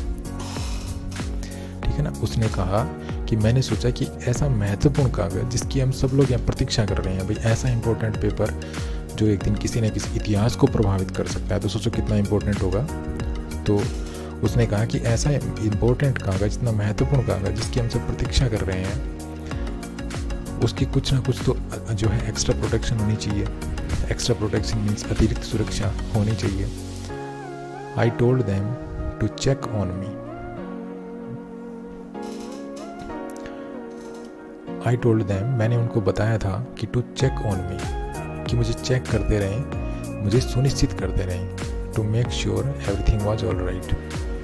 ठीक है ना। उसने कहा कि मैंने सोचा कि ऐसा महत्वपूर्ण कागज़ जिसकी हम सब लोग यहाँ प्रतीक्षा कर रहे हैं, भाई ऐसा इंपॉर्टेंट पेपर जो एक दिन किसी न किसी इतिहास को प्रभावित कर सकता है, तो सोचो कितना इम्पोर्टेंट होगा। तो उसने कहा कि ऐसा इम्पोर्टेंट कागज़, इतना महत्वपूर्ण कागज़ जिसकी हम सब प्रतीक्षा कर रहे हैं, उसकी कुछ ना कुछ तो जो है एक्स्ट्रा प्रोटेक्शन होनी चाहिए। एक्स्ट्रा प्रोटेक्शन मीन्स अतिरिक्त सुरक्षा होनी चाहिए। I told them to check on me, I told them, मैंने उनको बताया था कि टू चेक ऑन मी, कि मुझे चेक करते रहें, मुझे सुनिश्चित करते रहें, to make sure everything was all right,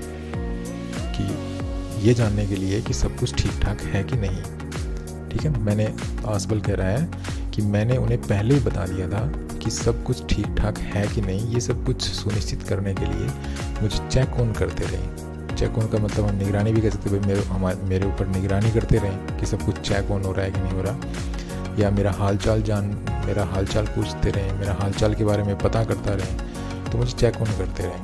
कि ये जानने के लिए कि सब कुछ ठीक ठाक है कि नहीं। ठीक है। मैंने, आसबल कह रहा है कि मैंने उन्हें पहले ही बता दिया था कि सब कुछ ठीक ठाक है कि नहीं। ये सब कुछ सुनिश्चित करने के लिए मुझे चेक ऑन करते रहें। चेक ऑन का मतलब हम निगरानी भी कर सकते हैं, भाई मेरे ऊपर निगरानी करते रहें कि सब कुछ चेक ऑन हो रहा है कि नहीं हो रहा, या मेरा हालचाल पूछते रहें, मेरा हालचाल के बारे में पता करता रहें, तो मुझे चेक ऑन करते रहें।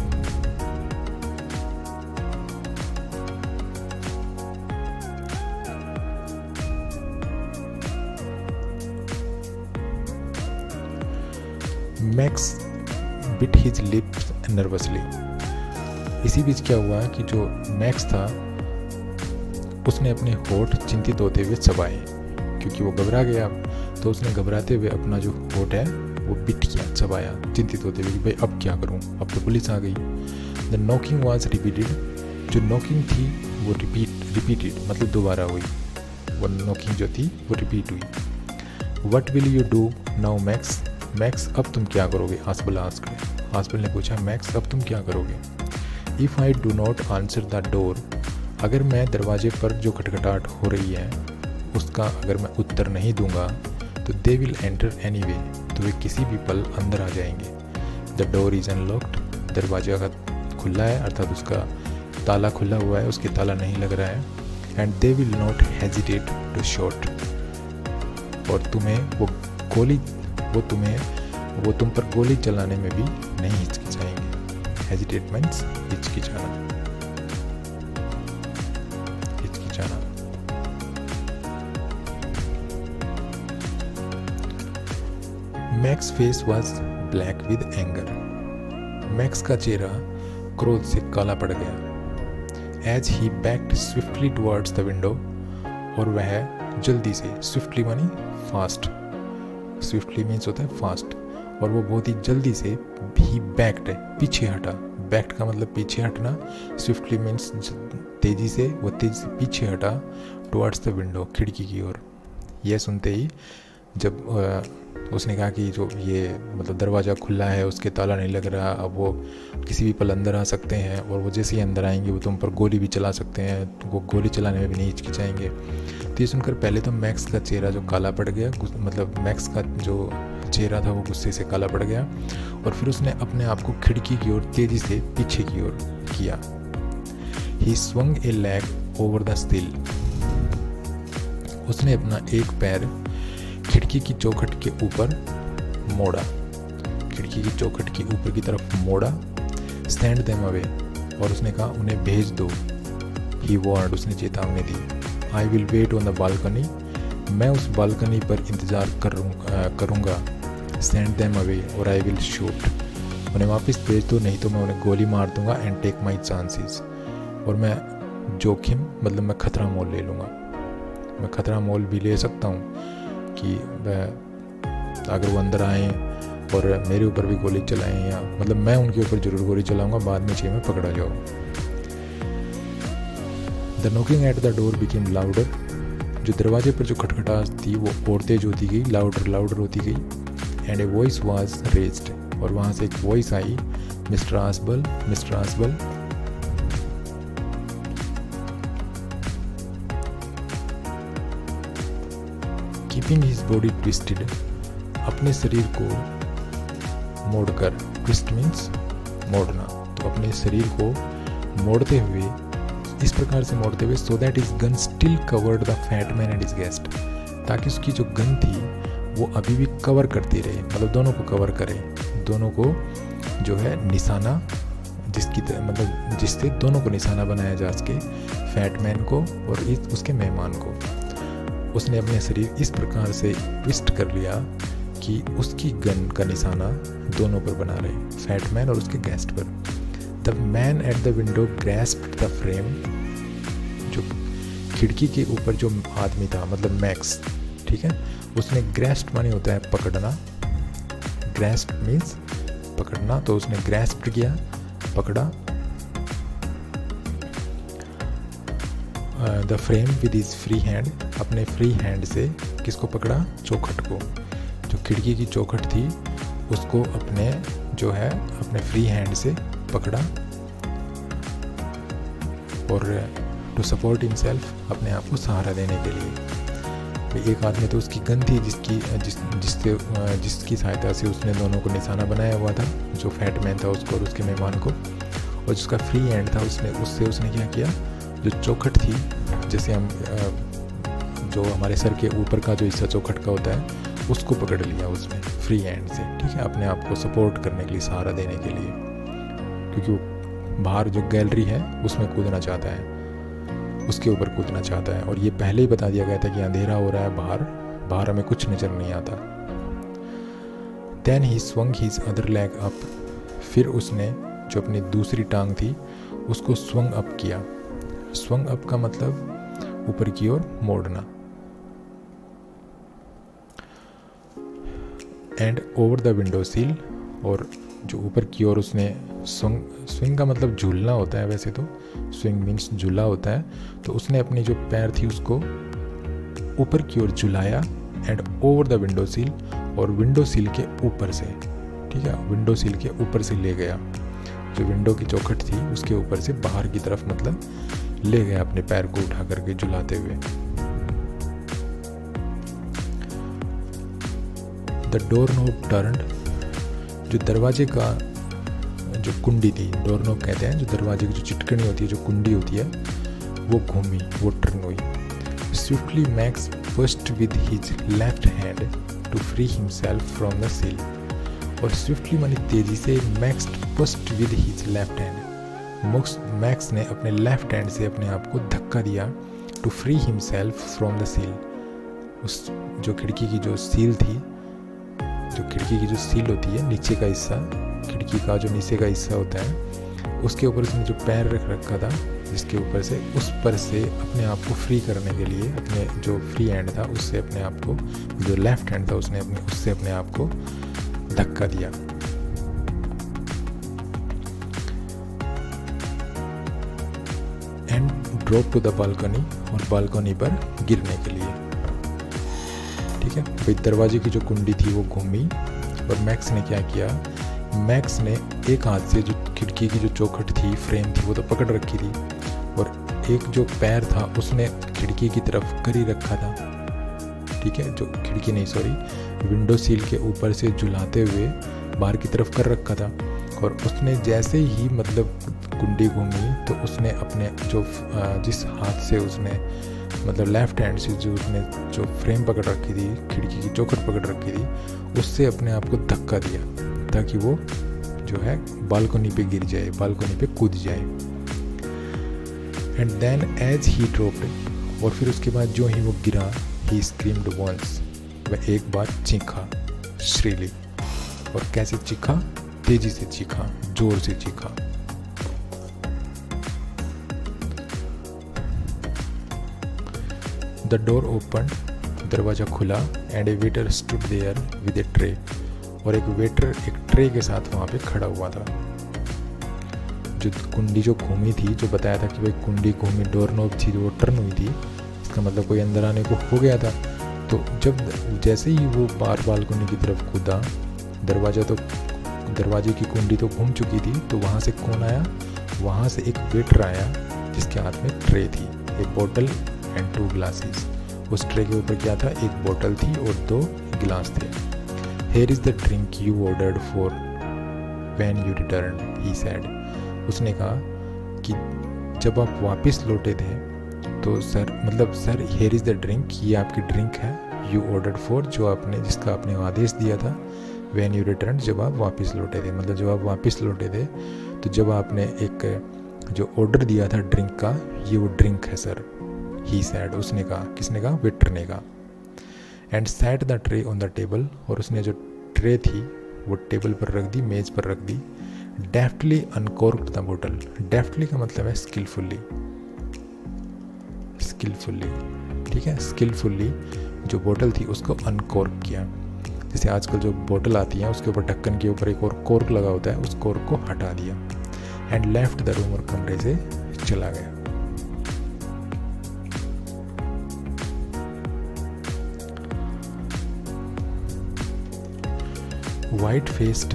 Max bit his lips nervously. इसी बीच क्या हुआ कि जो मैक्स था उसने अपने होठ चिंतित होते हुए चबाए, क्योंकि वो घबरा गया। तो उसने घबराते हुए अपना जो होठ है वो बिट किया, चबाया, चिंतित होते हुए कि भाई अब क्या करूं, अब तो पुलिस आ गई। द नॉकिंग वाज रिपीटेड, जो नॉकिंग थी वो रिपीटेड मतलब दोबारा हुई, वो नॉकिंग जो थी वो रिपीट हुई। What will you do now Max, Max अब तुम क्या करोगे, आसबल ने पूछा, मैक्स अब तुम क्या करोगे। If I do not answer the door, अगर मैं दरवाजे पर जो खटखटाहट हो रही है उसका अगर मैं उत्तर नहीं दूंगा, तो they will enter anyway, तो वे किसी भी पल अंदर आ जाएंगे। द डोर इज़ अनलॉक्ड, दरवाजा का खुला है, अर्थात उसका ताला खुला हुआ है, उसके ताला नहीं लग रहा है। And they will not hesitate to shot, और वो तुम पर गोली चलाने में भी नहीं हिचकिचाएंगे। हेजिटेट मीन्स हिचकिचाना। Max face was black with anger, Max का चेहरा क्रोध से काला पड़ गया। As he backed swiftly towards the window, और वह जल्दी से, स्विफ्टली मानी फास्ट, स्विफ्टली मीन्स होता है फास्ट, और वो बहुत ही जल्दी से ही बैक्ड है, पीछे हटा। बैक्ड का मतलब पीछे हटना, स्विफ्टली मीन्स तेज़ी से, वो तेज़ी से पीछे हटा, टुवर्ड्स द विंडो, खिड़की की ओर। यह सुनते ही जब उसने कहा कि जो ये मतलब दरवाज़ा खुला है, उसके ताला नहीं लग रहा, अब वो किसी भी पल अंदर आ सकते हैं, और वो जैसे ही अंदर आएंगे वो तुम पर गोली भी चला सकते हैं, तो वो गोली चलाने में भी नहीं हिचकिचाएंगे। तो ये सुनकर पहले तो मैक्स का चेहरा जो काला पड़ गया, मतलब मैक्स का जो चेहरा था वो गुस्से से काला पड़ गया और फिर उसने अपने आप को खिड़की की ओर तेजी से पीछे की ओर किया। He swung a leg over the sill. उसने अपना एक पैर खिड़की की चौखट के ऊपर मोड़ा, खिड़की की चौखट की ऊपर की तरफ मोड़ा। Send them away. और उसने कहा उन्हें भेज दो। He warned. उसने चेतावनी दी। I will wait on the balcony. मैं उस बालकनी पर इंतज़ार करूँगा। Send them away or I will shoot. उन्हें वापस भेज दो, नहीं तो मैं उन्हें गोली मार दूँगा। And take my chances. और मैं जोखिम मतलब मैं खतरा मोल ले लूँगा। मैं खतरा मोल भी ले सकता हूँ कि अगर वो अंदर आएँ और मेरे ऊपर भी गोली चलाएं, या मतलब मैं उनके ऊपर ज़रूर गोली चलाऊँगा, बाद में चाहिए मैं पकड़ा जाऊँ। The knocking at the door became louder. जो दरवाजे पर जो खटखटाहट थी वो और तेज होती गई, लाउडर होती गई. And a voice was raised. और वहाँ से एक वॉइस आई, mister Ausable, mister Ausable. Keeping his body twisted. अपने शरीर को मोड़कर, ट्विस्ट मीन्स मोड़ना, तो अपने शरीर को मोड़ते हुए, इस प्रकार से मोड़ते हुए, so that his gun still covered the fat man and his guest. ताकि उसकी जो गन थी वो अभी भी कवर करती रहे, मतलब दोनों को कवर करे, दोनों को जो है निशाना, जिसकी मतलब जिससे दोनों को निशाना बनाया जा सके, फैट मैन को और उसके मेहमान को. उसने अपने शरीर इस प्रकार से ट्विस्ट कर लिया कि उसकी गन का निशाना दोनों पर बना रहे, फैट मैन और उसके गेस्ट पर. The man at the window grasped the frame. जो खिड़की के ऊपर जो आदमी था, मतलब मैक्स, ठीक है, उसने ग्रैस्प माने होता है पकड़ना, ग्रैस्प मीन्स पकड़ना, तो उसने ग्रैस्प किया, पकड़ा. The frame with his free hand. अपने फ्री हैंड से किसको पकड़ा? चौखट को. जो खिड़की की चौखट थी उसको अपने जो है अपने फ्री हैंड से पकड़ा. और टू सपोर्ट हिमसेल्फ, अपने आप को सहारा देने के लिए. एक आदमी तो उसकी गन थी जिसकी सहायता से उसने दोनों को निशाना बनाया हुआ था, जो फैट मैन था उसको और उसके मेहमान को. और जिसका फ्री हैंड था उसने क्या किया, जो चौखट थी, जैसे हम जो हमारे सर के ऊपर का जो हिस्सा चौखट का होता है उसको पकड़ लिया उसने फ्री हैंड से, ठीक है, अपने आप को सपोर्ट करने के लिए, सहारा देने के लिए. क्योंकि वो बाहर जो गैलरी है उसमें कूदना चाहता है, उसके ऊपर कूदना चाहता है. और ये पहले ही बता दिया गया था कि अंधेरा हो रहा है बाहर हमें कुछ नज़र नहीं आता. Then he swung his other leg up. फिर उसने जो अपनी दूसरी टांग थी उसको स्वंग अप किया. स्वंग अप का मतलब ऊपर की ओर मोड़ना. And over the window sill. और जो ऊपर की ओर उसने स्विंग का मतलब झूलना होता है, वैसे तो स्विंग मीन्स झूला होता है, तो उसने अपनी जो पैर थी उसको ऊपर की ओर झुलाया. And over the window sill. और विंडो सील के ऊपर से, ठीक है, विंडो सील के ऊपर से ले गया. जो विंडो की चौखट थी उसके ऊपर से बाहर की तरफ मतलब ले गया अपने पैर को उठा करके झुलाते हुए. The door knob turned. जो दरवाजे का जो कुंडी थी, डोर नॉब कहते हैं, जो दरवाजे की जो चिटकनी होती है, जो कुंडी होती है, वो घूमी, वो टर्न हुई. Swiftly Max first with his left hand to free himself from the sill. और स्विफ्टली मानी तेजी से, Max first with his left hand. Max ने अपने लेफ्ट हैंड से अपने आप को धक्का दिया to free himself from the sill. उस जो खिड़की की जो सील थी, जो खिड़की की जो सील होती है, नीचे का हिस्सा, खिड़की का जो नीचे का हिस्सा होता है, उसके ऊपर उसने जो पैर रख रखा था, जिसके ऊपर से, उस पर से अपने आप को फ्री करने के लिए, अपने जो फ्री हैंड था उससे अपने आप को, जो लेफ्ट हैंड था उसने उससे अपने आप को धक्का दिया. And drop to the balcony. और बालकनी पर गिरने के लिए, ठीक है. भाई दरवाजे की जो कुंडी थी वो घूमी. और मैक्स ने क्या किया, मैक्स ने एक हाथ से जो खिड़की की जो चौखट थी, फ्रेम थी, वो तो पकड़ रखी थी, और एक जो पैर था उसने खिड़की की तरफ कर ही रखा था, ठीक है, जो खिड़की नहीं, सॉरी, विंडो सील के ऊपर से झुलाते हुए बाहर की तरफ कर रखा था। और उसने जैसे ही मतलब कुंडी घूमी तो उसने अपने जो जिस हाथ से उसने मतलब लेफ्ट हैंड से जो उसने जो फ्रेम पकड़ रखी थी, खिड़की की चौखट पकड़ रखी थी, उससे अपने आप को धक्का दिया ताकि वो जो है बालकनी पे गिर जाए, बालकनी पे कूद जाए। And then as he dropped, और फिर उसके बाद जो ही वो गिरा, ही स्क्रीम्ड वंस, वह एक बार चीखा श्रीली। और कैसे चीखा? तेजी से चीखा, जोर से चीखा। द डोर ओपन, दरवाजा खुला, and a waiter stood there with a tray, और एक वेटर एक ट्रे के साथ वहाँ पे खड़ा हुआ था। जो कुंडी जो घूमी थी, जो बताया था कि भाई कुंडी घूमी, डोर नॉब थी जो वो टर्न हुई थी, इसका मतलब कोई अंदर आने को हो गया था। तो जब जैसे ही वो बालकनी की तरफ कूदा, दरवाजे की कुंडी तो घूम चुकी थी, तो वहाँ से कौन आया? वहाँ से एक वेटर आया जिसके हाथ में ट्रे थी, ए बोतल एंड 2 ग्लासेस। उस ट्रे के ऊपर क्या था? एक बोतल थी और 2 गिलास थे। Here is the drink you ordered for when you returned, he said. उसने कहा कि जब आप वापस लौटे थे तो sir here is the drink, ये आपकी ड्रिंक है, you ordered for, जो आपने जिसका आपने आदेश दिया था, when you returned, जब आप वापस लौटे थे, मतलब जब आप वापस लौटे थे तो जब आपने एक जो ऑर्डर दिया था ड्रिंक का, ये वो ड्रिंक है सर, he said. उसने कहा, किसने कहा? वेटर ने कहा। And set the tray on the table, और उसने जो ट्रे थी वो टेबल पर रख दी, मेज पर रख दी। डेफ्टली अनकॉर्क्ड द बोतल, डेफ्टली का मतलब है स्किलफुली, ठीक है, स्किलफुली जो बोतल थी उसको अनकॉर्क किया। जैसे आजकल जो बोतल आती है उसके ऊपर ढक्कन के ऊपर एक और कॉर्क लगा होता है, उस कॉर्क को हटा दिया। एंड लेफ्ट द रूम, और कमरे से चला गया। वाइट फेस्ड,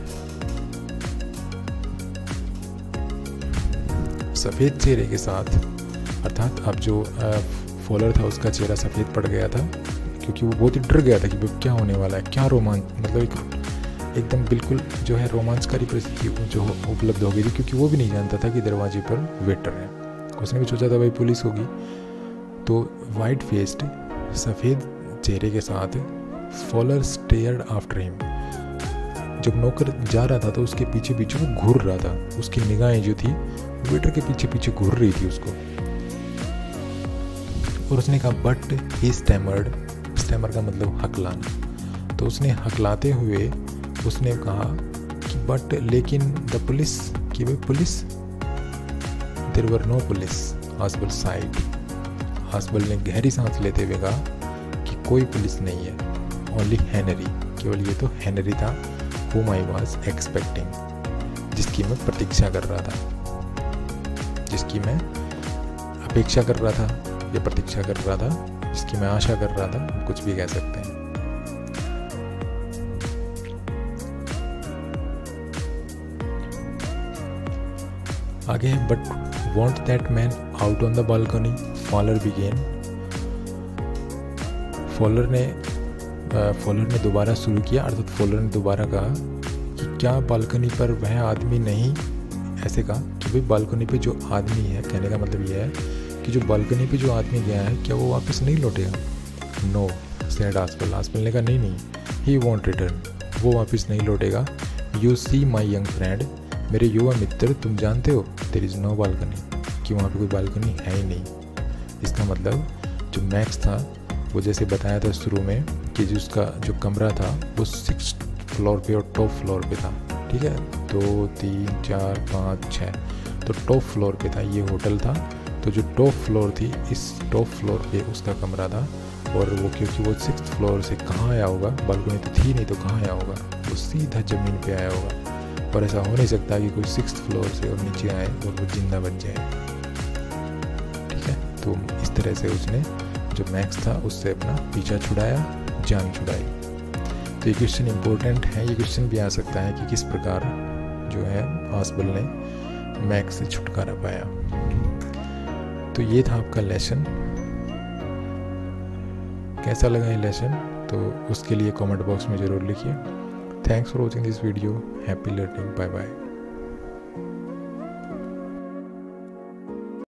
सफ़ेद चेहरे के साथ, अर्थात अब जो फॉलोअर था उसका चेहरा सफ़ेद पड़ गया था क्योंकि वो बहुत ही डर गया था कि वो क्या होने वाला है, क्या रोमांच, मतलब एकदम बिल्कुल जो है रोमांचकारी परिस्थिति जो उपलब्ध हो गई थी, क्योंकि वो भी नहीं जानता था कि दरवाजे पर वेटर है। उसने भी सोचा था भाई पुलिस होगी। तो वाइट फेस्ड, सफ़ेद चेहरे के साथ, फॉलोअर स्टेयर्ड आफ्टर हिम, जब नौकर जा रहा था तो उसके पीछे पीछे वो घूर रहा था, उसकी निगाहें जो थी वेटर के पीछे पीछे घूर रही थी उसको। और उसने कहा बट ही स्टैमर्ड, स्टैमर का मतलब हकलाना, तो उसने हकलाते हुए उसने कहा कि बट लेकिन द पुलिस, कि भाई police, there were no police, Ausable said, Ausable ने गहरी सांस लेते हुए कहा कि कोई पुलिस नहीं है, ओनली हेनरी, केवल ये तो हेनरी था, whom I was expecting, जिसकी मैं प्रतीक्षा कर रहा था, जिसकी मैं अपेक्षा कर रहा था या प्रतीक्षा कर रहा था, जिसकी मैं आशा कर रहा था, कुछ भी कह सकते हैं। आगे है but want that man out on the balcony, Fowler began. Fowler ने दोबारा शुरू किया, अर्थात फॉलोअर ने दोबारा कहा कि क्या बालकनी पर वह आदमी नहीं, ऐसे कहा कि भाई बालकनी पे जो आदमी है, कहने का मतलब यह है कि जो बालकनी पे जो आदमी गया है क्या वो वापस नहीं लौटेगा? नो सेड हास्बल, हास्बल ने कहा नहीं, ही वॉन्ट रिटर्न, वो वापस नहीं लौटेगा। You see my young friend, मेरे युवा मित्र, तुम जानते हो देयर इज़ नो बालकनी, कि वहाँ पे कोई बालकनी है ही नहीं। इसका मतलब जो मैक्स था वो जैसे बताया था शुरू में कि जिसका जो कमरा था वो 6th फ्लोर पे और टॉप फ्लोर पे था, ठीक है, 2 3 4 5 6, तो टॉप फ्लोर पे था, ये होटल था। तो जो टॉप फ्लोर थी, इस टॉप फ्लोर पे उसका कमरा था, और वो क्योंकि वो 6th फ्लोर से कहाँ आया होगा, बालकनी तो थी नहीं तो कहाँ आया होगा, वो सीधा ज़मीन पे आया होगा। और ऐसा हो नहीं सकता कि कोई 6th फ्लोर से और नीचे आए और वो जिंदा बच जाए, ठीक है। तो इस तरह से उसने जो मैक्स था उससे अपना पीछा छुड़ाया, जान छुड़ाई। तो ये क्वेश्चन इम्पोर्टेंट है, ये क्वेश्चन भी आ सकता है कि किस प्रकार जो है हास्बल ने मैक्स से छुटकारा पाया। तो ये था आपका लेसन। कैसा लगा ये लेसन? तो उसके लिए कमेंट बॉक्स में ज़रूर लिखिए। Thanks for watching this video. Happy learning. Bye bye.